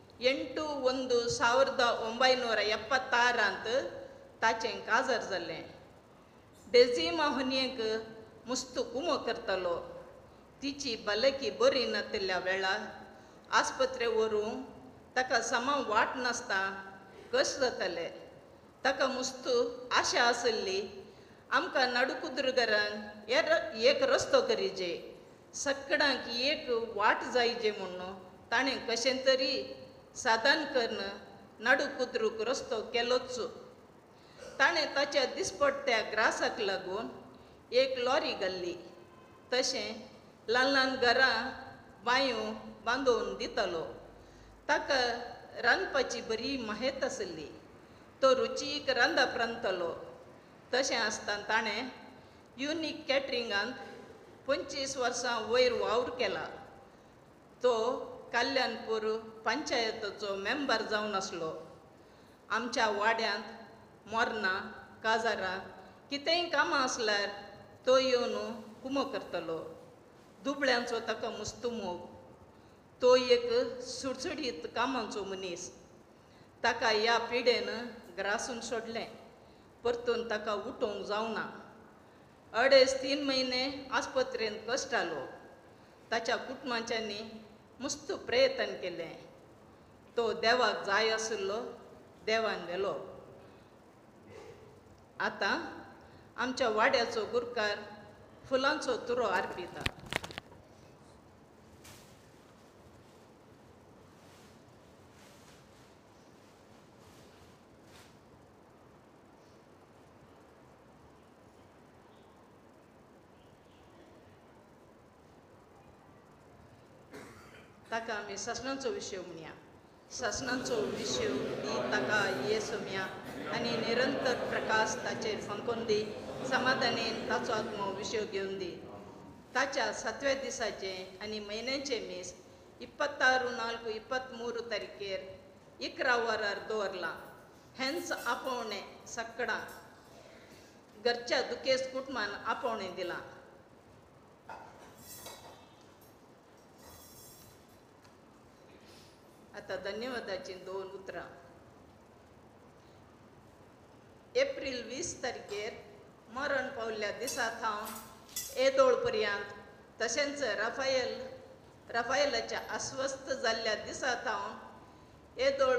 8/1/1976 ताचें काजर जालें. डेझिमा हुनयेक मुस्तू कुमो करतलो. तिची भलायकी बरी नातिल्ल्या वेळार आस्पत्रे व्हरूंक ताका समा वाट नासता कशें जातालें. ताका मुस्तू आशा आसली आमकां नाडुकुद्रगरान एक रस्तो करीजे, सगळ्यांक एक वाट जायजे म्हणून ताणें कशें तरी साधन करून नाडुकुद्रूक रस्तो केलोच. ताणें ताच्या दिसपट्ट्या ग्रासाक लागून एक लॉरी घाल्ली. तशें ल्हान ल्हान घरां बांयो बांदून दितालो. ताका रांदपाची बरी माहेत आसली. तो रुचीक रांदप रांदतालो. तशें आसतना ताणें युनिक कॅटरिंगांत 25 वर्सां वयर वावर केला. तो कल्याणपूर पंचायतीचो मेंबर जावन आसलो. आमच्या वाड्यांत मोरणां काजारां कितेंय कामां आसल्यार तो येवन कुमो करतलो. दुबळ्यांचो ताका मुस्तू मोग. तो एक सुडसुडीत कामांचो मनीस. ताका ह्या पिडेन ग्रासून सोडलें. परतून ताका उठोवंक जावना. 3.5 म्हयने आस्पत्रेंत कश्टालो. ताच्या कुटुंबाच्यांनी मुस्तू प्रयत्न केलें. तो देवाक जाय आसलो, देवान व्हेलो. आतां आमच्या वाड्याचो गुरकार फुलांचो तुरो आर्पिता. ताका आमी ससनांचो विशय म्हणया. ससनांचो विशय दी ताका येसू म्या आनी निरंतर प्रकाश ताचेर फंकोन दी. समाधानीन ताचो आत्मो विशय घेवन दी. ताच्या 7व्या दिसाचे आनी म्हयन्याचे मीस 26/4/23 11 वरार दवरला. हेंच आपोवणें सगळ्यांक घरच्या दुखेस्त कुटुंबान आपोवणें दिलां. आतां धन्यवादाची 2 उतरां. एप्रील 20 मरण पावल्ल्या दिसा थावन येदोळ पर्यंत तशेंच राफायलाच्या अस्वस्थ जाल्ल्या दिसा थावन येदोळ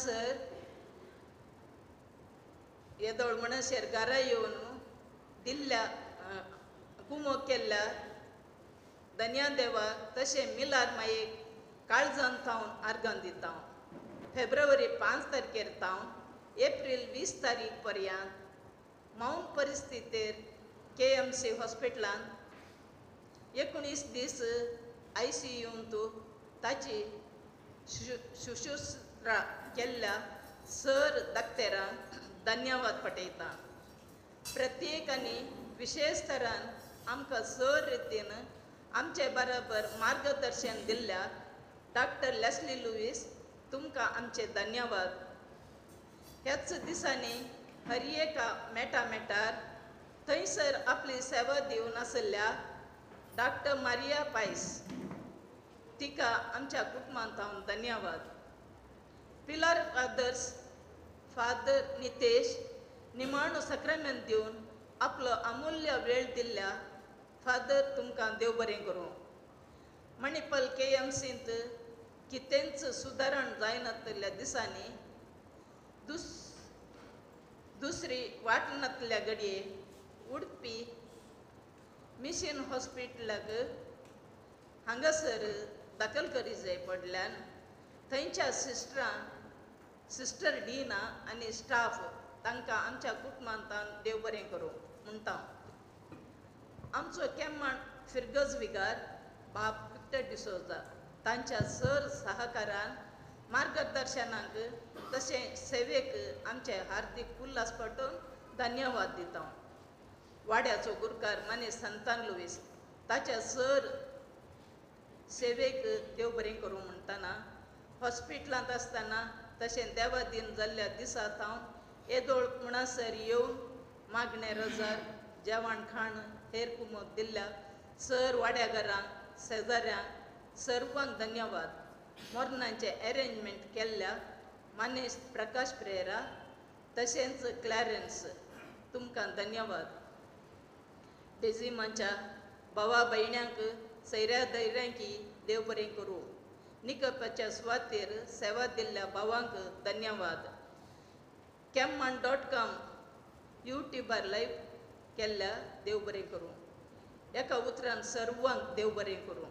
म्हणसर घरा येवन दिल्ल्या कुमो केल्ल्या धन्यादेवाक तशें मिलार मायेक काळजान थावन आर्गां दिता. फेब्रुवारी 5 थावन एप्रील 20 पर्यंत मौन परिस्थितीर KMC हॉस्पिटलांत 19 दीस ICUंत ताची शुश्रूषा केल्ल्या सर दाक्तेरांक धन्यवाद पटयता. प्रत्येक आनी विशेष तरान आमकां सर रितीन आमचे बरोबर मार्गदर्शन दिल्ल्या डॉक्टर लेस्ली लुईस तुमकां आमचे धन्यवाद. ह्याच दिसांनी हरिएका मेटार थंयसर आपली सेवा दिवन आसल्या डॉक्टर मारिया पायस तिका आमच्या कुटुंबांत हांव धन्यवाद. पिलार फादर नितेश निमाणो सक्रामेंत दिवन आपलो अमूल्य वेळ दिल्ल्या फादर तुमकां देव बरें करूं. मणिपाल KMCंत कितेंच सुदारण जायनातल्या दिसांनी दुसरी वाटनातल्या घडये उडपी मिशन हॉस्पिटलाक हांगासर दाखल करी जाय पडल्यान थंयच्या सिस्टर डीना आनी स्टाफ तांकां आमच्या कुटुंबांत देव बरें करूं म्हणटा. आमचो केम्माण फिरगज विगार बाब विक्टर डिसोजा तांच्या सर सहकारान मार्गदर्शनाक तशें सेवेक आमचे हार्दिक उल्हास पटोवन धन्यवाद दिता. वाड्याचो गुरकार माने संतान लुईस ताच्या सर सेवेक देव बरें करूं म्हणटाना हॉस्पिटलांत आसतना तशें देवा दिन जाल्ल्या दिसांत हांव येदोळ म्हणसर येवन मागणे रजार जेवण खाण हेर कुमक दिल्ल्या सर वाड्यागारांक शेजाऱ्यांक सर्वांक धन्यवाद मोरणांचे अरेंजमेंट केल्ल्या मानेश प्रकाश प्रेरा तशेंच क्लॅरन्स तुमकां धन्यवाद बेजिमाच्या भावा भयण्यांक सैऱ्या धैर्यांकी देव बरें करूं निकपाच्या सुवातेर सेवा दिल्ल्या भावांक धन्यवाद camman.com यूट्यूबार लायव्ह केल्ल्या देव बरें करूं एका उतरान सर्वांक देव बरें करूं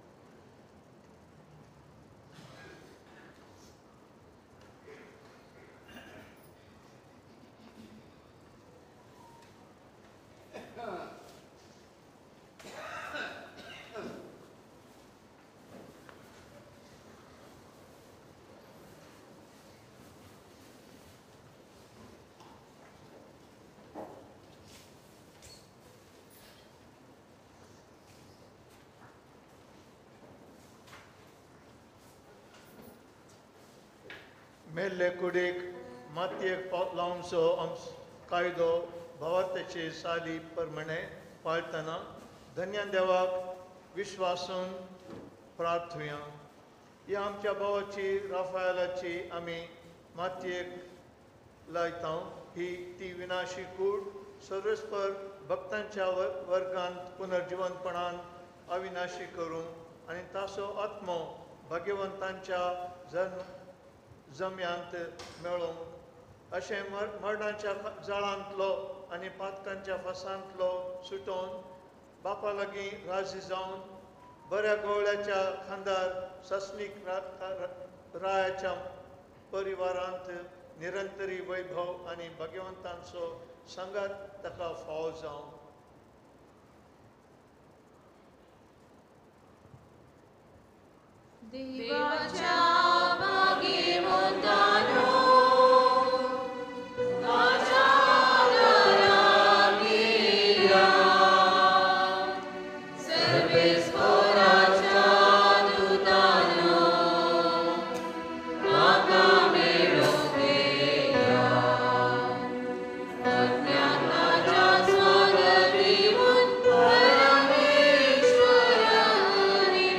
मेल्ले कुडीक मातयेक लावनचो कायदो भवातेचे साली प्रमाणे पाळतना धन्य देवाक विश्वासून प्रार्थुया ही आमच्या भावाची राफायलाची आमी मातयेक लायता ही ती विनाशी कूड सर्वस्पर भक्तांच्या वर्गांत पुनर्जिवंतपणान अविनाशी करूं आनी ताचो आत्मो भाग्यवंतांच्या जम्यांत मेळोवंक अशें मरणाच्या जाळांतलो आनी पातकांच्या फासांतलो सुटोवन बापा लागीं राजी जावन बऱ्या गवळ्याच्या खांदार सस्नीक रायाच्या परिवारांत निरंतरी वैभव आनी भाग्यवंतांचो संगात ताका फावो जावं देवाच्या भाग्यवंतानो माझ्या दारात येया सर्वेस्पराच्या दूतानो म्हाका मेळोंक येया अज्ञानाच्या स्वागत दिवन परमेश्वराने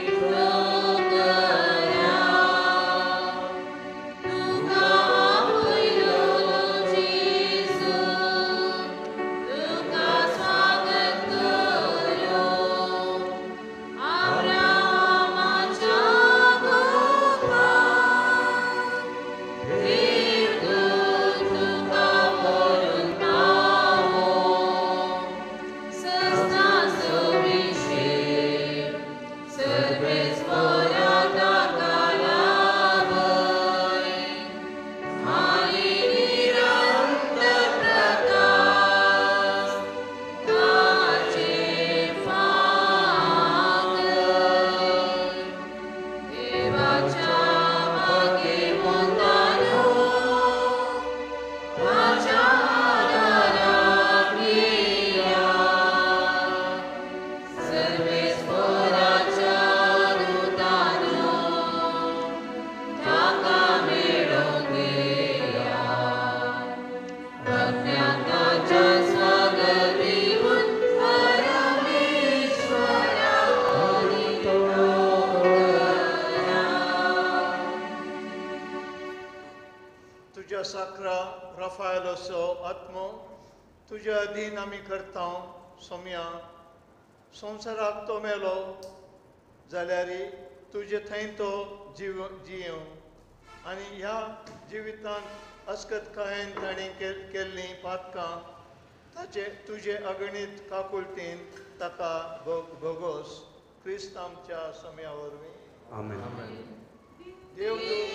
तुझ्या साखरा राफायलोचो आत्मो तुझ्या अधीन आमी करता सोम्या संवसाराक तो मेलो जाल्यार तुजे थंय तो जियो आनी ह्या जिवितांत अस्कतकायेन ताणें केल्लीं पातकां ताचे तुजे अगणीत काकुळटीन ताका भोगोस क्रिस्त आमच्या सोम्या वरवीं आमेन. देव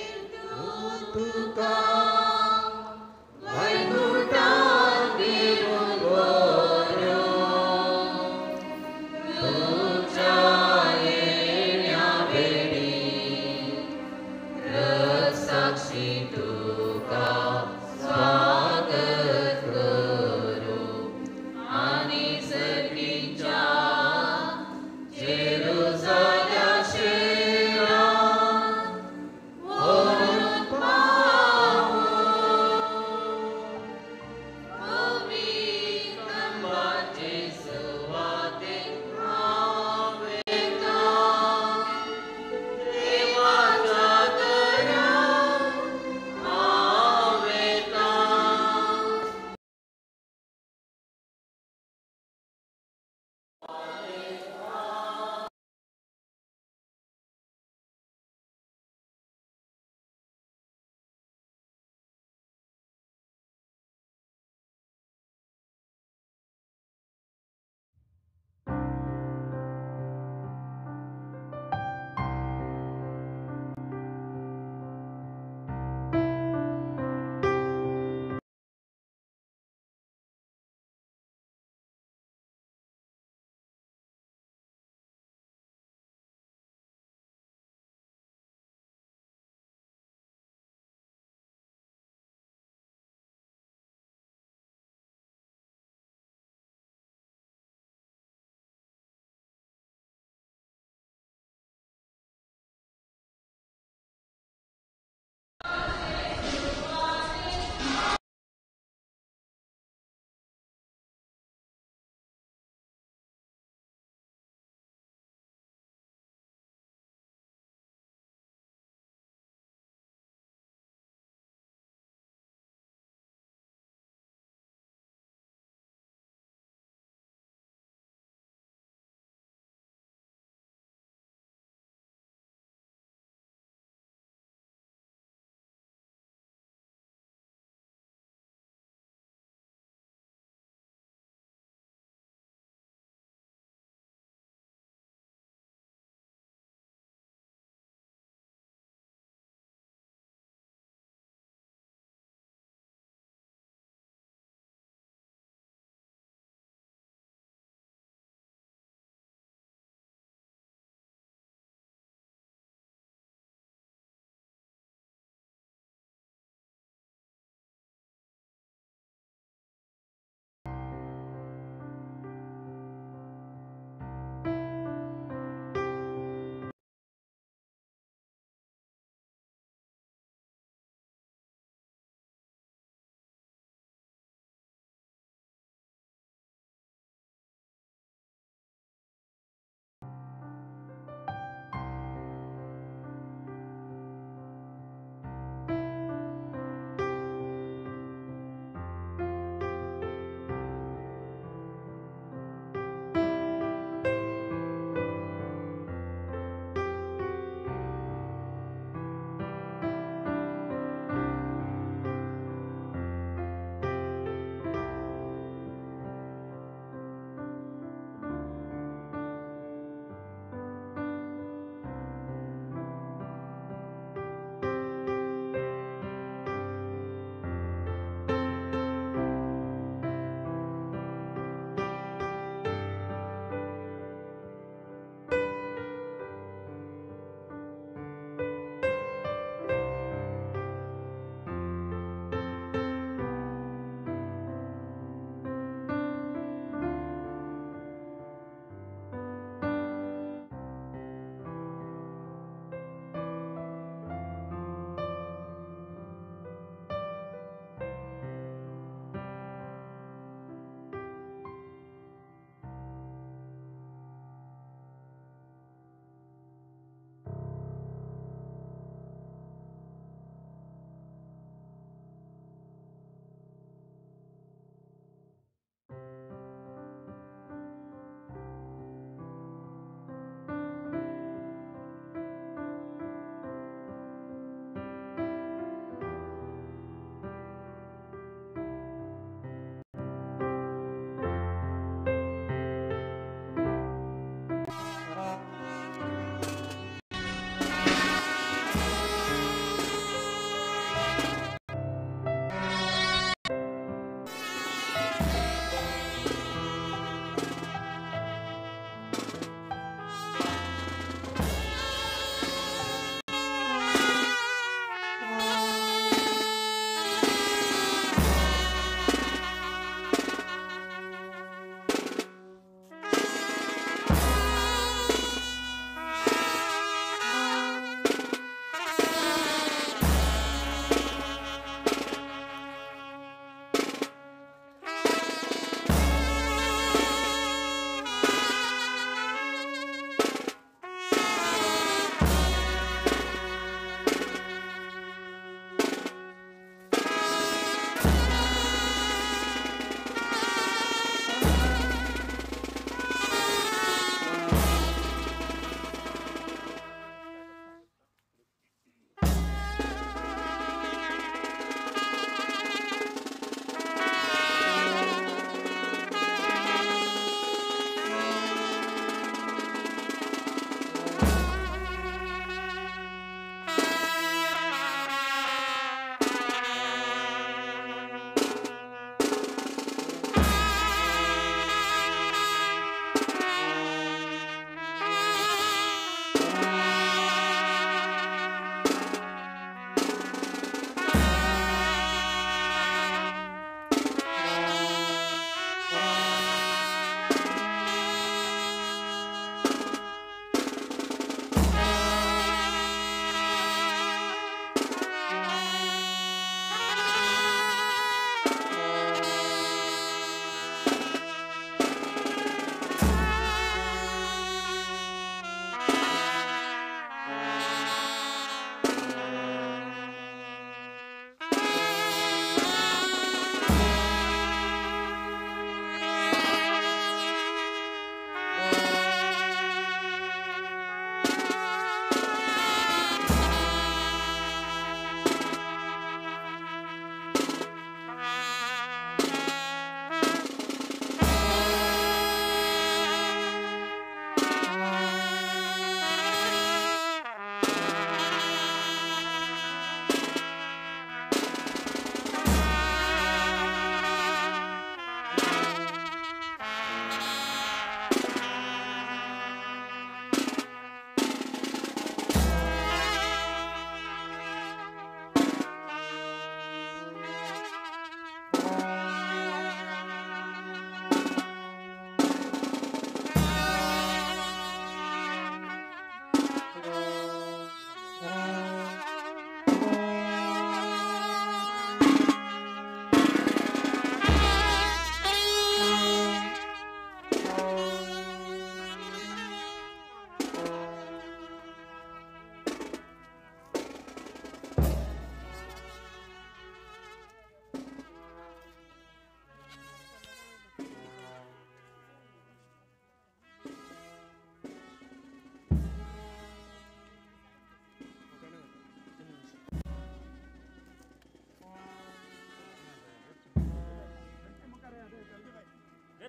तुका वैकुंठांत घेऊन बरो तुझ्या येण्या वेळी रसाक्षी तुका स्वागत करू आणि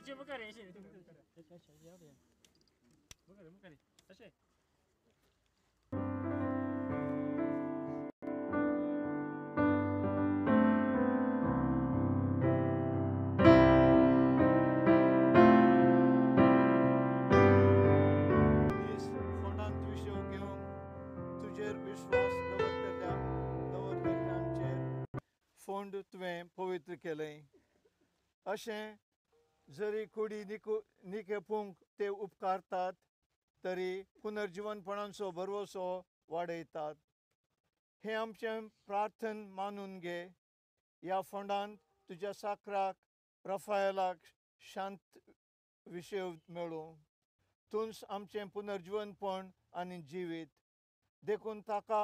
मातशें मुखार अशें मुखार मुखार अशें फोंडांत विशय घेवन तुजेर विश्वास दवरलेल्यांचेर फोंड तुवें पवित्र केलें. अशें जरी कुडी निकेपूंक ते उपकारतात तरी पुनर्जीवनपणाचो भरवोसो वाडयतात. हें आमचें प्रार्थन मानून घे. ह्या फोंडांत तुज्या साकराक रफायलाक शांत विशय मेळूं. तूंच आमचें पुनर्जीवनपण आनी जिवीत. देखून ताका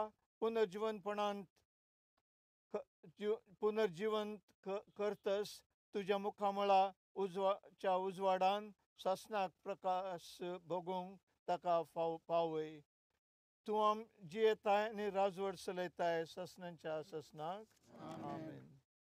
पुनर्जीवंत करतस तुज्या मुखामळा उजवाडान सासणाक प्रकाश भोगूंक ताका पावय. तूं जियेताय आनी राजवट चलयताय ससनांच्या ससनाक. आमेन.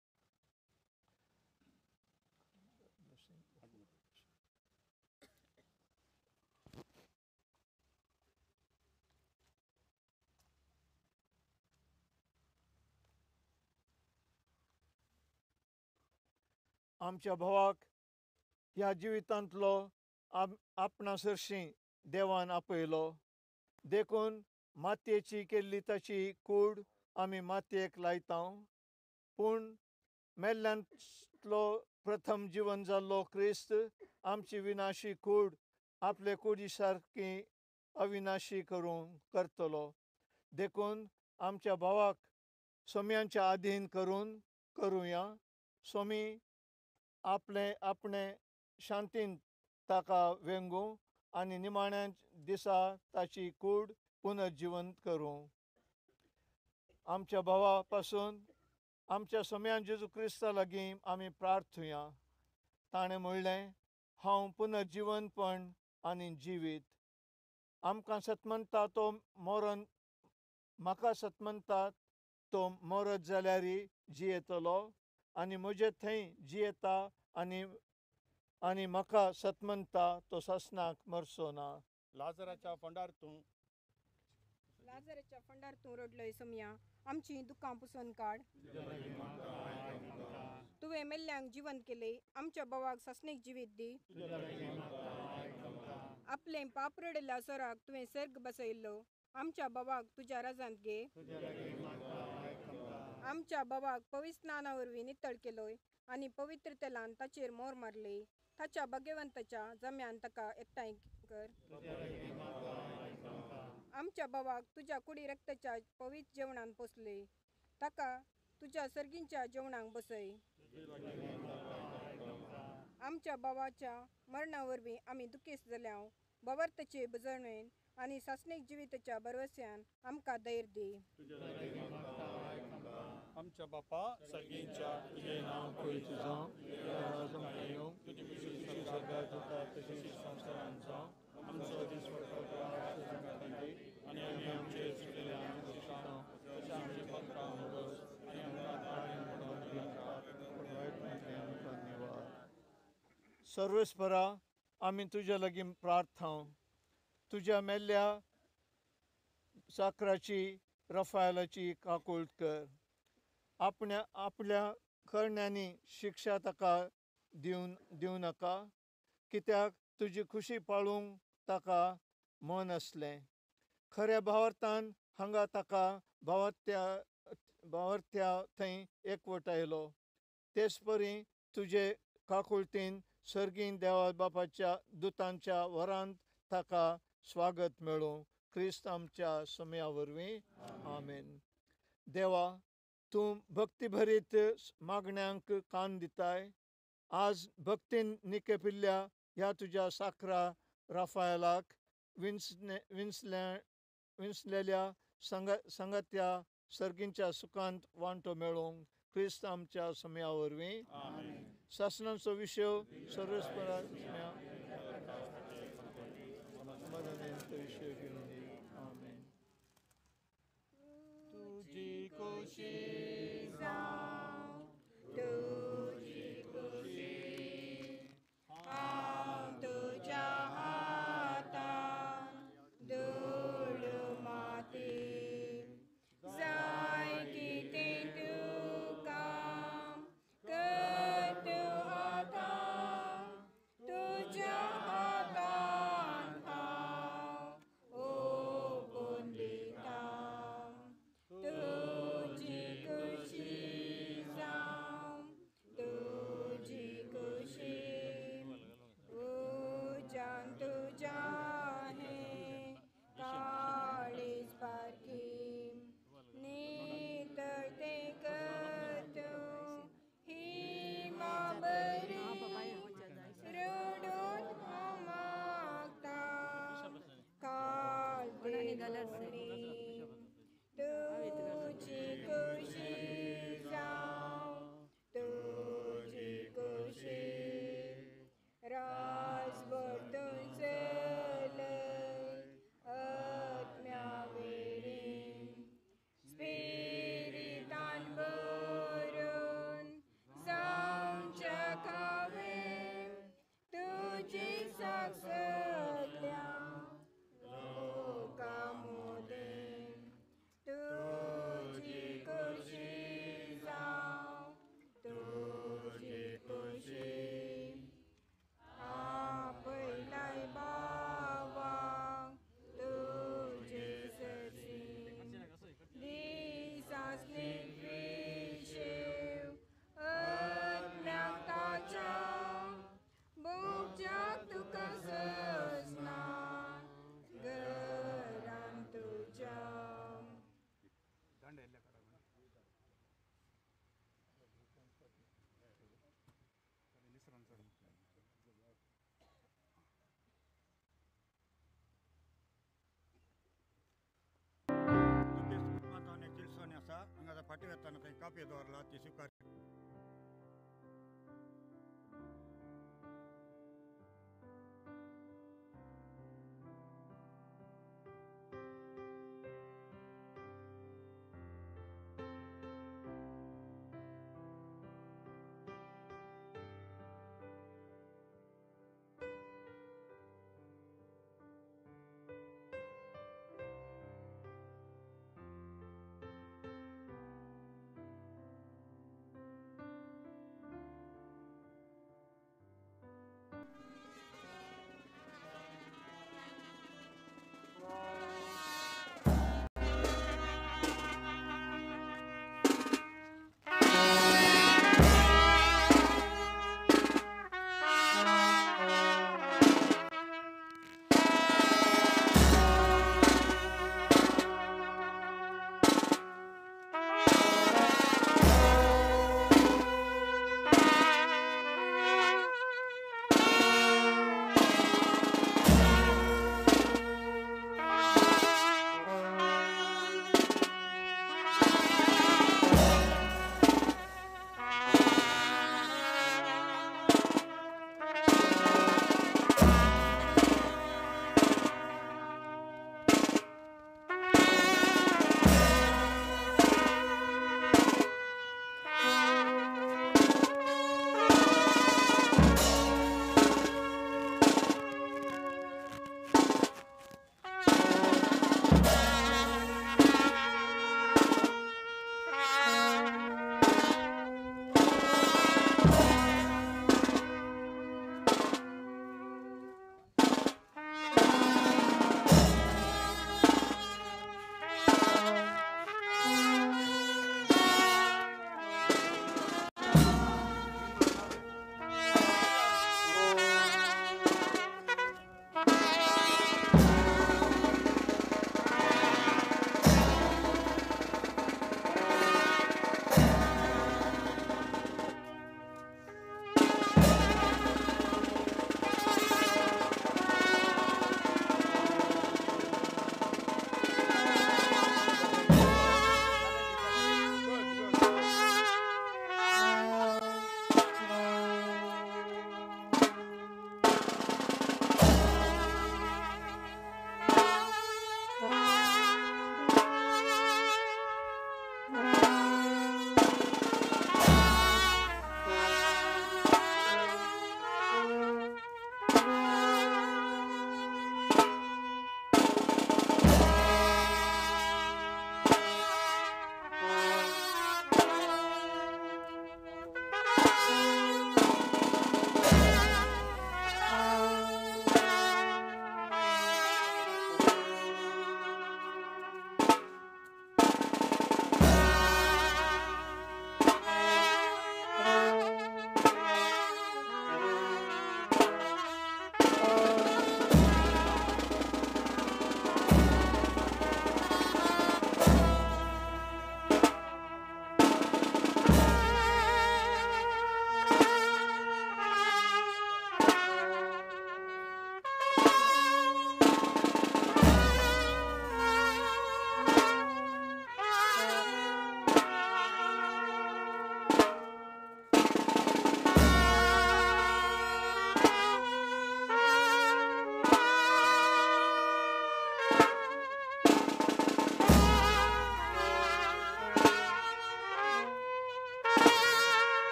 आमच्या भावाक ह्या जिवितांतलो आपणा सरशी देवान आपयलो. देखून मातयेची केल्ली ताची कूड आमी मातयेक लायता. पूण मेल्ल्यांतलो प्रथम जीवन जाल्लो क्रिस्त आमची विनाशी कूड आपले कुडी सारकी अविनाशी करतलो. देखून आमच्या भावाक सोम्यांच्या आधीन करुया. सोमी आपणे शांतीन ताका वेंगू आनी निमाण्या दिसा ताची कूड पुनर्जीवंत करूं. आमच्या भावा पासून आमच्या सोम्यान जेजू क्रिस्ता लागीं आमी प्रार्थुया. ताणें म्हणलें, हांव पुनर्जीवनपण आनी जिवीत. आमकां सतमंता तो मरण म्हाका सतमंता तो मरत जाल्यारय जियेतलो आनी म्हजे थंय जियेता आनी म्हाका सतमंता तो ससनाक मरचो ना. लाजराच्या फंडार तूं रडलय सोम्या, आमची दुखां पुसून काड. तुवें मेल्ल्यांक जिवंत केले, आमच्या भावाक ससनीक जिवीत दी. आपले पाप रडयल्ल्या सोराक तुवें सर्ग बसयल्लो, आमच्या भावाक तुज्या राजांत घे. आमच्या भावाक पवित्र स्नाना वरवीं नितळ केलोय आनी पवित्र तेलान ताचेर मोर मारले. ताच्या भाग्यवंताच्या जम्यान ताका एकठांय कर. आमच्या भावाक तुज्या कुडी रक्ताच्या पवित्र जेवणान पोसले, ताका तुज्या सर्गींच्या जेवणाक बसय. आमच्या भावाच्या मरणा वरवीं आमी दुखेस्त जाल्याव भवार्थाचे बुजवणेन आनी सासणीक जिविताच्या भरवस्यान आमकां धैर्य दी. आमच्या बापा सर्गींच्या तुझें नांव पवित्र जावं, तुजें राज्य येवं, तुजी जशी स्वर्गांत जाता तशीच संवसारांत जावं. आमचो दीस आनी आमी आमचे चुकलेल्यांक शिक्षां तशें आमचे पात्रांव मोगस आनी आमकां सर्वेस्परा आमी तुज्या लागीं प्रार्थांव. तुज्या मेल्ल्या साकराची रफायलाची काकूळट कर. आपल्या करण्यांनी शिक्षा ताका दिवं नाका, कित्याक तुजी खुशी पाळूंक ताका मन असलें. खऱ्या भावार्थान हांगा ताका भावार्थ्या थंय एकवटायलो. तेच परी तुजे काकुळटीन सर्गीन देवा बापाच्या दुतांच्या वरांत ताका स्वागत मेळूं. क्रिस्त आमच्या सोम्या वरवीं. आमेन. देवा, तूं भक्तीभरीत मागण्यांक कान दिताय. आज भक्तीन निकेपिल्ल्या ह्या तुज्या साकरा राफायलाक विंचलेल्या संगत्या सर्गींच्या सुखांत वांटो मेळूंक क्रिस्त आमच्या सोम्या वरवीं. शासनाचो विशय सर्वेस्परा विशय घेवन दी. आमेन. तुजी खोशी तुजी खुशी ताणें थंय कापे दवरला ती स्विकार